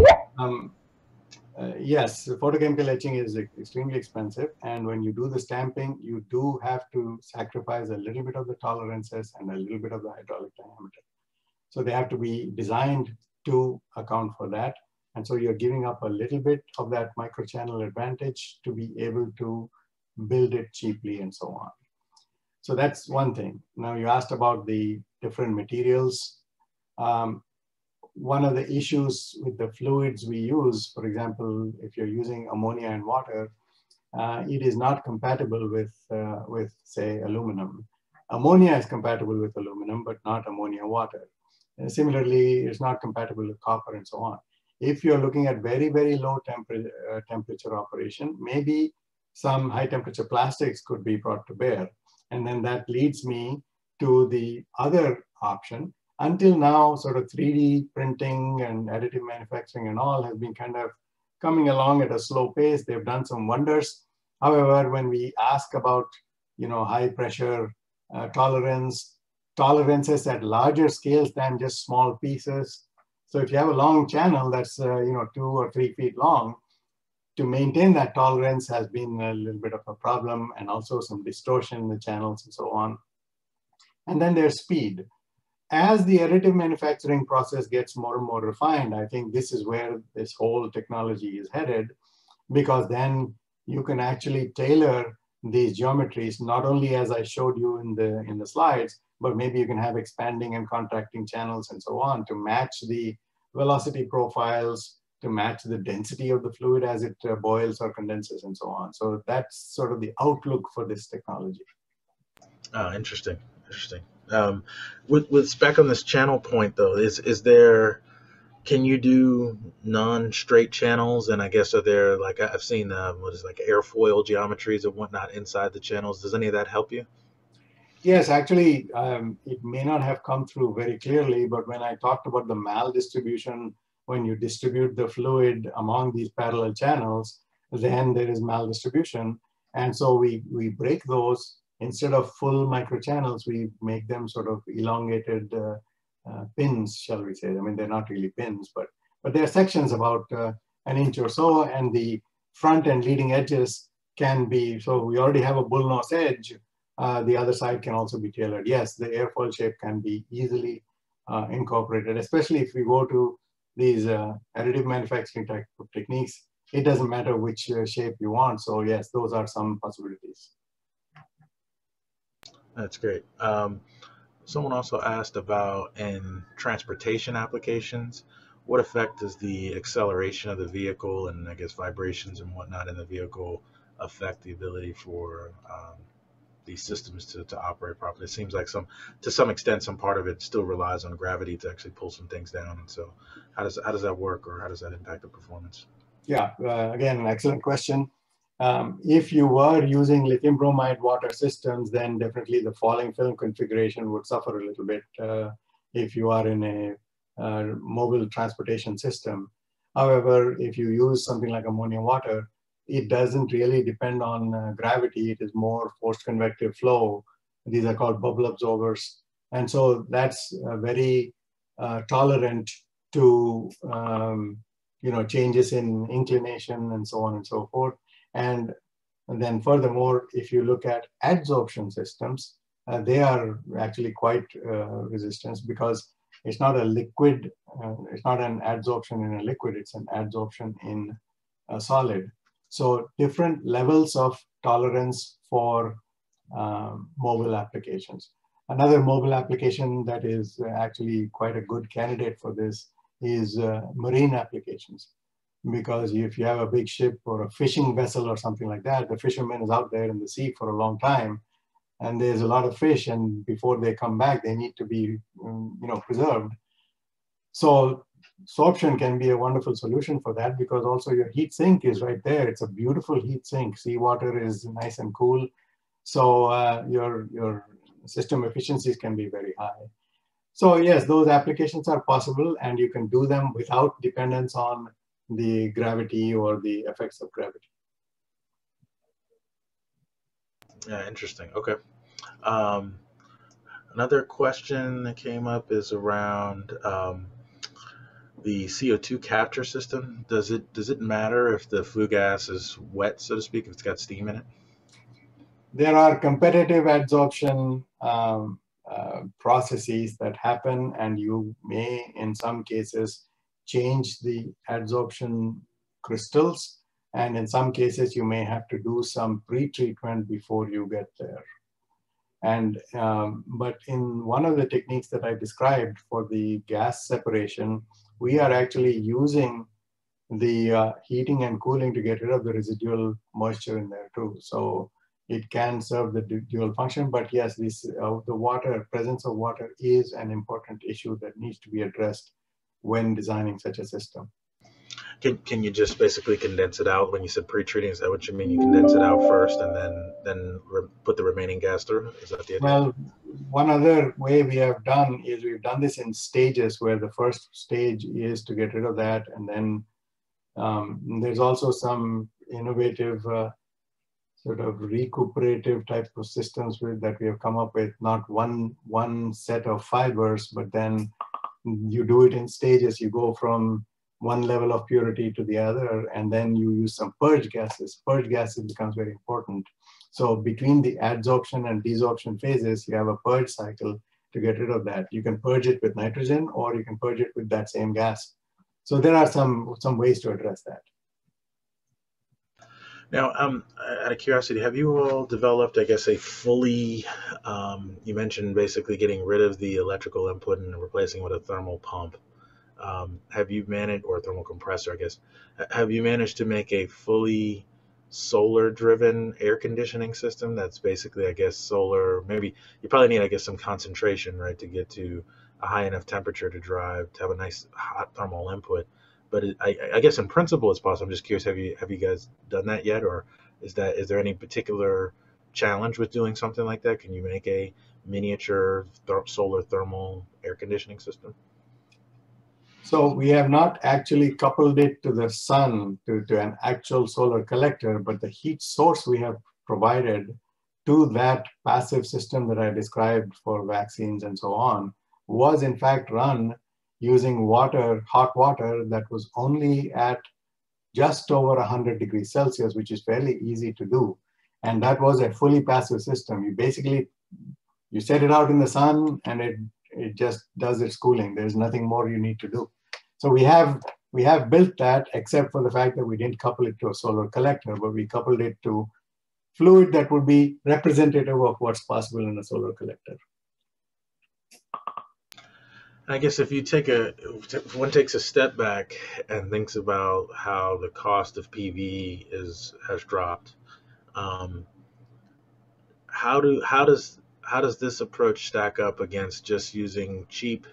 Um, uh, yes, photochemical etching is extremely expensive, and when you do the stamping, you do have to sacrifice a little bit of the tolerances and a little bit of the hydraulic diameter. So they have to be designed to account for that, and so you're giving up a little bit of that microchannel advantage to be able to build it cheaply and so on. So that's one thing. Now you asked about the different materials. Um, one of the issues with the fluids we use, for example, if you're using ammonia and water, uh, it is not compatible with, uh, with, say, aluminum. Ammonia is compatible with aluminum, but not ammonia water. And similarly, it's not compatible with copper and so on. If you're looking at very, very low temper uh, temperature operation, maybe some high temperature plastics could be brought to bear. And then that leads me to the other option. Until now, sort of three D printing and additive manufacturing and all has been kind of coming along at a slow pace. They've done some wonders. However, when we ask about, you know, high pressure uh, tolerance, tolerances at larger scales than just small pieces. So if you have a long channel that's, uh, you know, two or three feet long, to maintain that tolerance has been a little bit of a problem, and also some distortion in the channels and so on. And then there's speed. As the additive manufacturing process gets more and more refined, I think this is where this whole technology is headed, because then you can actually tailor these geometries, not only as I showed you in the, in the slides, but maybe you can have expanding and contracting channels and so on to match the velocity profiles, to match the density of the fluid as it uh, boils or condenses and so on. So that's sort of the outlook for this technology. Oh, interesting, interesting. Um, with with back on this channel point though, is is there, can you do non-straight channels? And I guess are there, like I've seen uh, what is it, like airfoil geometries and whatnot inside the channels? Does any of that help you? Yes, actually, um, it may not have come through very clearly, but when I talked about the maldistribution, when you distribute the fluid among these parallel channels, then there is maldistribution. And so we, we break those. Instead of full microchannels, we make them sort of elongated uh, uh, pins, shall we say. I mean, they're not really pins, but, but they're sections about uh, an inch or so, and the front and leading edges can be, so we already have a bullnose edge. Uh, the other side can also be tailored. Yes, the airfoil shape can be easily uh, incorporated, especially if we go to these uh, additive manufacturing type of techniques. It doesn't matter which uh, shape you want. So yes, those are some possibilities. That's great. Um, someone also asked about in transportation applications, what effect does the acceleration of the vehicle and I guess vibrations and whatnot in the vehicle affect the ability for um, these systems to, to operate properly? It seems like some, to some extent, some part of it still relies on gravity to actually pull some things down. And so, how does how does that work, or how does that impact the performance? Yeah, uh, again, an excellent question. Um, if you were using lithium bromide water systems, then definitely the falling film configuration would suffer a little bit uh, if you are in a uh, mobile transportation system. However, if you use something like ammonia water, it doesn't really depend on uh, gravity. It is more forced convective flow. These are called bubble absorbers. And so that's uh, very uh, tolerant to um, you know, changes in inclination and so on and so forth. And, and then furthermore, if you look at adsorption systems, uh, they are actually quite uh, resistant because it's not a liquid, uh, it's not an adsorption in a liquid, it's an adsorption in a solid. So different levels of tolerance for um, mobile applications. Another mobile application that is actually quite a good candidate for this is uh, marine applications. Because if you have a big ship or a fishing vessel or something like that, the fisherman is out there in the sea for a long time, and there's a lot of fish, and before they come back, they need to be, um, you know, preserved. So sorption can be a wonderful solution for that, because also your heat sink is right there. It's a beautiful heat sink. Seawater is nice and cool. So uh, your, your system efficiencies can be very high. So yes, those applications are possible, and you can do them without dependence on the gravity or the effects of gravity. Yeah, interesting. Okay. Um, another question that came up is around um, the C O two capture system. Does it does it matter if the flue gas is wet, so to speak, if it's got steam in it? There are competitive adsorption um, uh, processes that happen, and you may, in some cases, change the adsorption crystals. And in some cases, you may have to do some pre-treatment before you get there. And, um, but in one of the techniques that I described for the gas separation, we are actually using the uh, heating and cooling to get rid of the residual moisture in there too. So it can serve the dual function, but yes, this, uh, the water, presence of water is an important issue that needs to be addressed when designing such a system. Can can you just basically condense it out when you said pre-treating? Is that what you mean? You condense it out first and then then re- put the remaining gas through? Is that the idea? Well, one other way we have done is we've done this in stages, where the first stage is to get rid of that, and then um, there's also some innovative uh, sort of recuperative type of systems with, that we have come up with, not one, one set of fibers, but then you do it in stages. You go from one level of purity to the other, and then you use some purge gases. Purge gases becomes very important. So between the adsorption and desorption phases, you have a purge cycle to get rid of that. You can purge it with nitrogen, or you can purge it with that same gas. So there are some, some ways to address that. Now, um, out of curiosity, have you all developed, I guess, a fully, um, you mentioned basically getting rid of the electrical input and replacing with a thermal pump. Um, have you managed, or a thermal compressor, I guess, ha- have you managed to make a fully solar driven air conditioning system that's basically, I guess, solar? Maybe you probably need, I guess, some concentration, right, to get to a high enough temperature to drive, to have a nice hot thermal input. But it, I, I guess in principle it's possible. I'm just curious, have you have you guys done that yet, or is that is there any particular challenge with doing something like that? Can you make a miniature th- solar thermal air conditioning system? So we have not actually coupled it to the sun, to, to an actual solar collector, but the heat source we have provided to that passive system that I described for vaccines and so on was in fact run using water, hot water that was only at just over one hundred degrees Celsius, which is fairly easy to do. And that was a fully passive system. You basically, you set it out in the sun and it, it just does its cooling. There's nothing more you need to do. So we have, we have built that, except for the fact that we didn't couple it to a solar collector, but we coupled it to fluid that would be representative of what's possible in a solar collector. I guess if you take a, if one takes a step back and thinks about how the cost of P V is has dropped, um, how do how does how does this approach stack up against just using cheap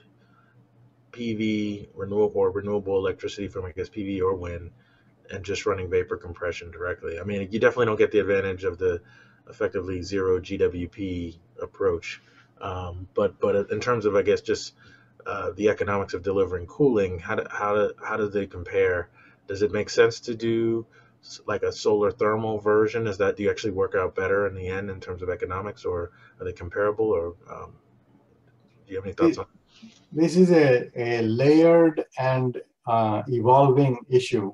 P V renewable or renewable electricity from, I guess, P V or wind, and just running vapor compression directly? I mean, you definitely don't get the advantage of the effectively zero G W P approach, um, but but in terms of, I guess, just uh, the economics of delivering cooling, how do, how do, how do they compare? Does it make sense to do like a solar thermal version? Is that, do you actually work out better in the end in terms of economics, or are they comparable? Or um, do you have any thoughts on? This is a, a layered and uh, evolving issue.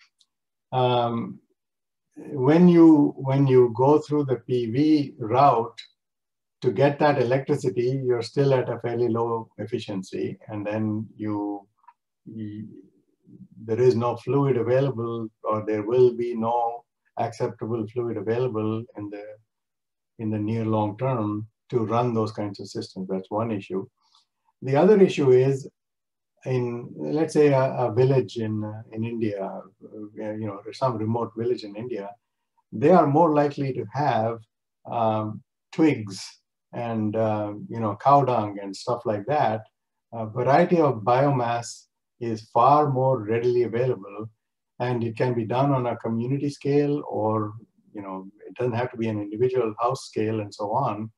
Um, when you when you go through the P V route to get that electricity, you're still at a fairly low efficiency, and then you, you there is no fluid available, or there will be no acceptable fluid available in the in the near long term to run those kinds of systems. That's one issue. The other issue is, in, let's say, a, a village in uh, in India, uh, you know, some remote village in India, they are more likely to have um, twigs and uh, you know, cow dung and stuff like that. A variety of biomass is far more readily available, and it can be done on a community scale, or you know, it doesn't have to be an individual house scale, and so on.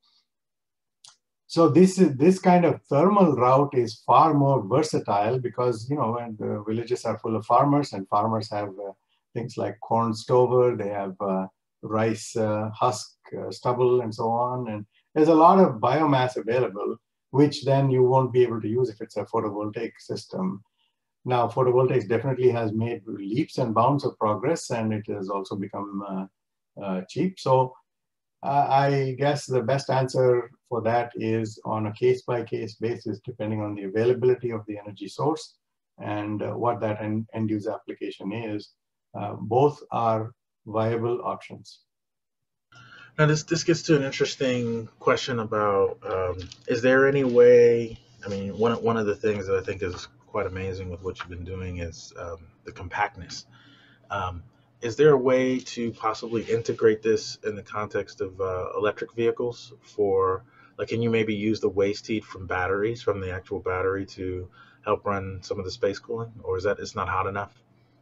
So this is this kind of thermal route is far more versatile, because you know, and the villages are full of farmers, and farmers have uh, things like corn stover, they have uh, rice uh, husk uh, stubble, and so on, and there's a lot of biomass available, which then you won't be able to use if it's a photovoltaic system. Now, photovoltaics definitely has made leaps and bounds of progress, and it has also become uh, uh, cheap. So uh, I guess the best answer for that is on a case-by-case basis, depending on the availability of the energy source and uh, what that end-use application is. Uh, both are viable options. Now, this this gets to an interesting question about, um, is there any way, I mean, one, one of the things that I think is quite amazing with what you've been doing is um, the compactness. Um, is there a way to possibly integrate this in the context of uh, electric vehicles for, like, can you maybe use the waste heat from batteries, from the actual battery, to help run some of the space cooling, or is that it's not hot enough?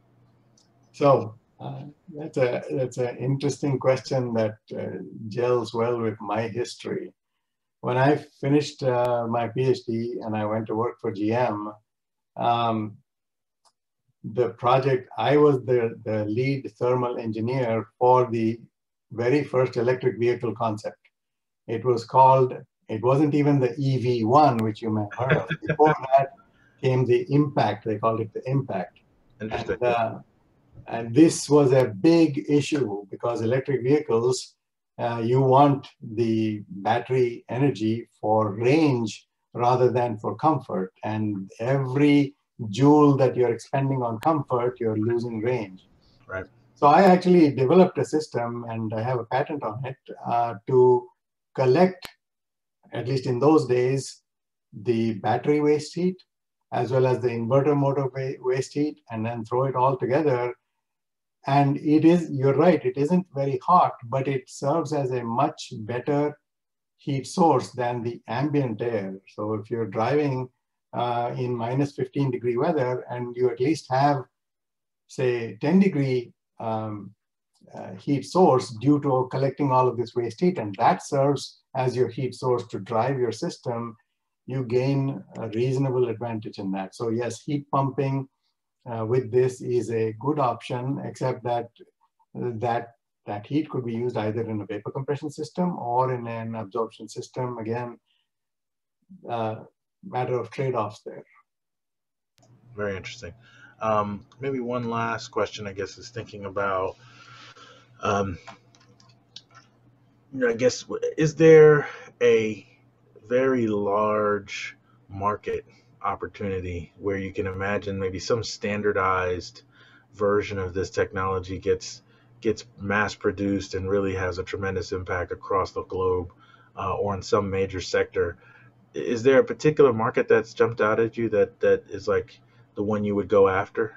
So uh, that's a that's an interesting question that uh, gels well with my history. When I finished uh, my PhD and I went to work for G M, um, the project, I was the, the lead thermal engineer for the very first electric vehicle concept. It was called, it wasn't even the E V one, which you may have heard of. Before that came the Impact, they called it the Impact. Interesting. And, uh, and this was a big issue, because electric vehicles, uh, you want the battery energy for range rather than for comfort. And every joule that you're expending on comfort, you're losing range. Right. So I actually developed a system, and I have a patent on it, uh, to collect, at least in those days, the battery waste heat, as well as the inverter motor waste heat, and then throw it all together. And it is, you're right, it isn't very hot, but it serves as a much better heat source than the ambient air. So if you're driving uh, in minus fifteen degree weather, and you at least have, say, ten degree um, uh, heat source due to collecting all of this waste heat, and that serves as your heat source to drive your system, you gain a reasonable advantage in that. So yes, heat pumping uh, with this is a good option, except that that that heat could be used either in a vapor compression system or in an absorption system. Again, uh, matter of trade-offs there. Very interesting. Um, maybe one last question, I guess, is thinking about, um, you know, I guess, is there a very large market opportunity where you can imagine maybe some standardized version of this technology gets gets mass produced and really has a tremendous impact across the globe, uh, or in some major sector. Is there a particular market that's jumped out at you that that is like the one you would go after?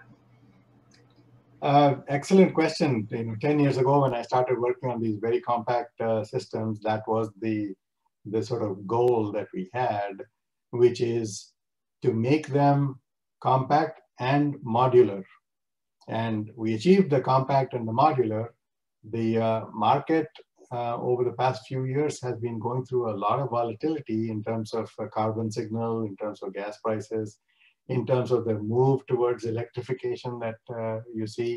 Uh, excellent question. You know, ten years ago, when I started working on these very compact uh, systems, that was the, the sort of goal that we had, which is to make them compact and modular. And we achieved the compact and the modular. The uh, market uh, over the past few years has been going through a lot of volatility in terms of uh, carbon signal, in terms of gas prices, in terms of the move towards electrification that uh, you see.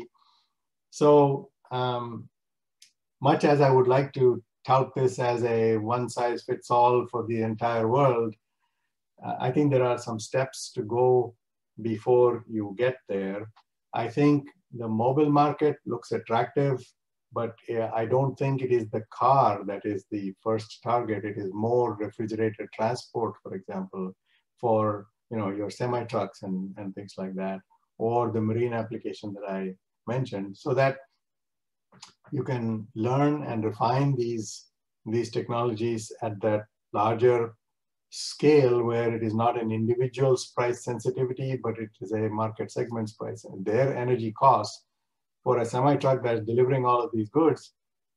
So um, much as I would like to tout this as a one size fits all for the entire world, uh, I think there are some steps to go before you get there. I think the mobile market looks attractive, but uh, I don't think it is the car that is the first target. It is more refrigerated transport, for example, for you know, your semi trucks and, and things like that, or the marine application that I mentioned, so that you can learn and refine these, these technologies at that larger scale where it is not an individual's price sensitivity, but it is a market segment's price. And their energy costs for a semi truck that's delivering all of these goods,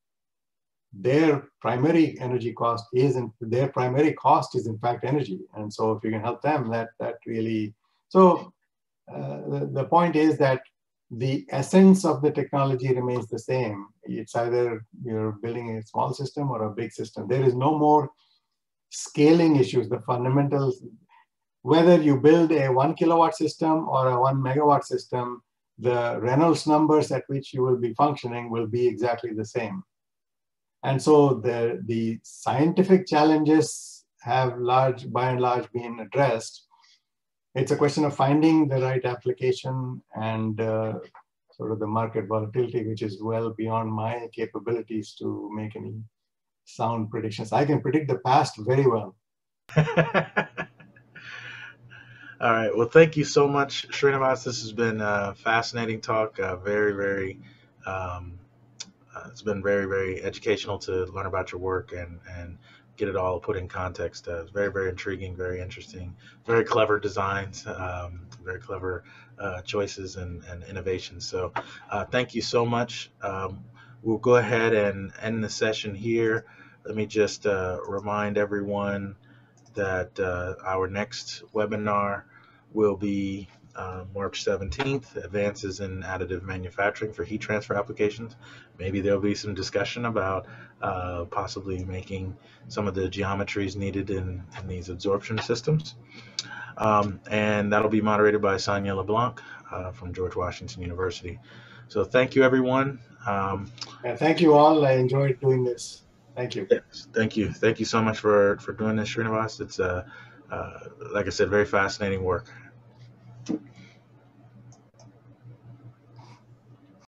their primary energy cost is in, their primary cost is in fact energy. And so if you can help them, that that really, so uh, the, the point is that the essence of the technology remains the same. It's either you're building a small system or a big system. There is no more scaling issues. The fundamentals, whether you build a one kilowatt system or a one megawatt system, the Reynolds numbers at which you will be functioning will be exactly the same. And so the, the scientific challenges have large, by and large, been addressed. It's a question of finding the right application and uh, sort of the market volatility, which is well beyond my capabilities to make any sound predictions. I can predict the past very well. All right. Well, thank you so much, Srinivas. This has been a fascinating talk. Uh, very, very. Um, Uh, it's been very, very educational to learn about your work and, and get it all put in context. Uh, it's very, very intriguing, very interesting, very clever designs, um, very clever uh, choices and, and innovations. So uh, thank you so much. Um, we'll go ahead and end the session here. Let me just uh, remind everyone that uh, our next webinar will be uh, March seventeenth, Advances in Additive Manufacturing for Heat Transfer Applications. Maybe there'll be some discussion about uh, possibly making some of the geometries needed in, in these absorption systems. Um, and that'll be moderated by Sonia LeBlanc uh, from George Washington University. So thank you, everyone. Um, yeah, thank you all. I enjoyed doing this. Thank you. Yes, thank you. Thank you so much for, for doing this, Srinivas. It's, uh, uh, like I said, very fascinating work.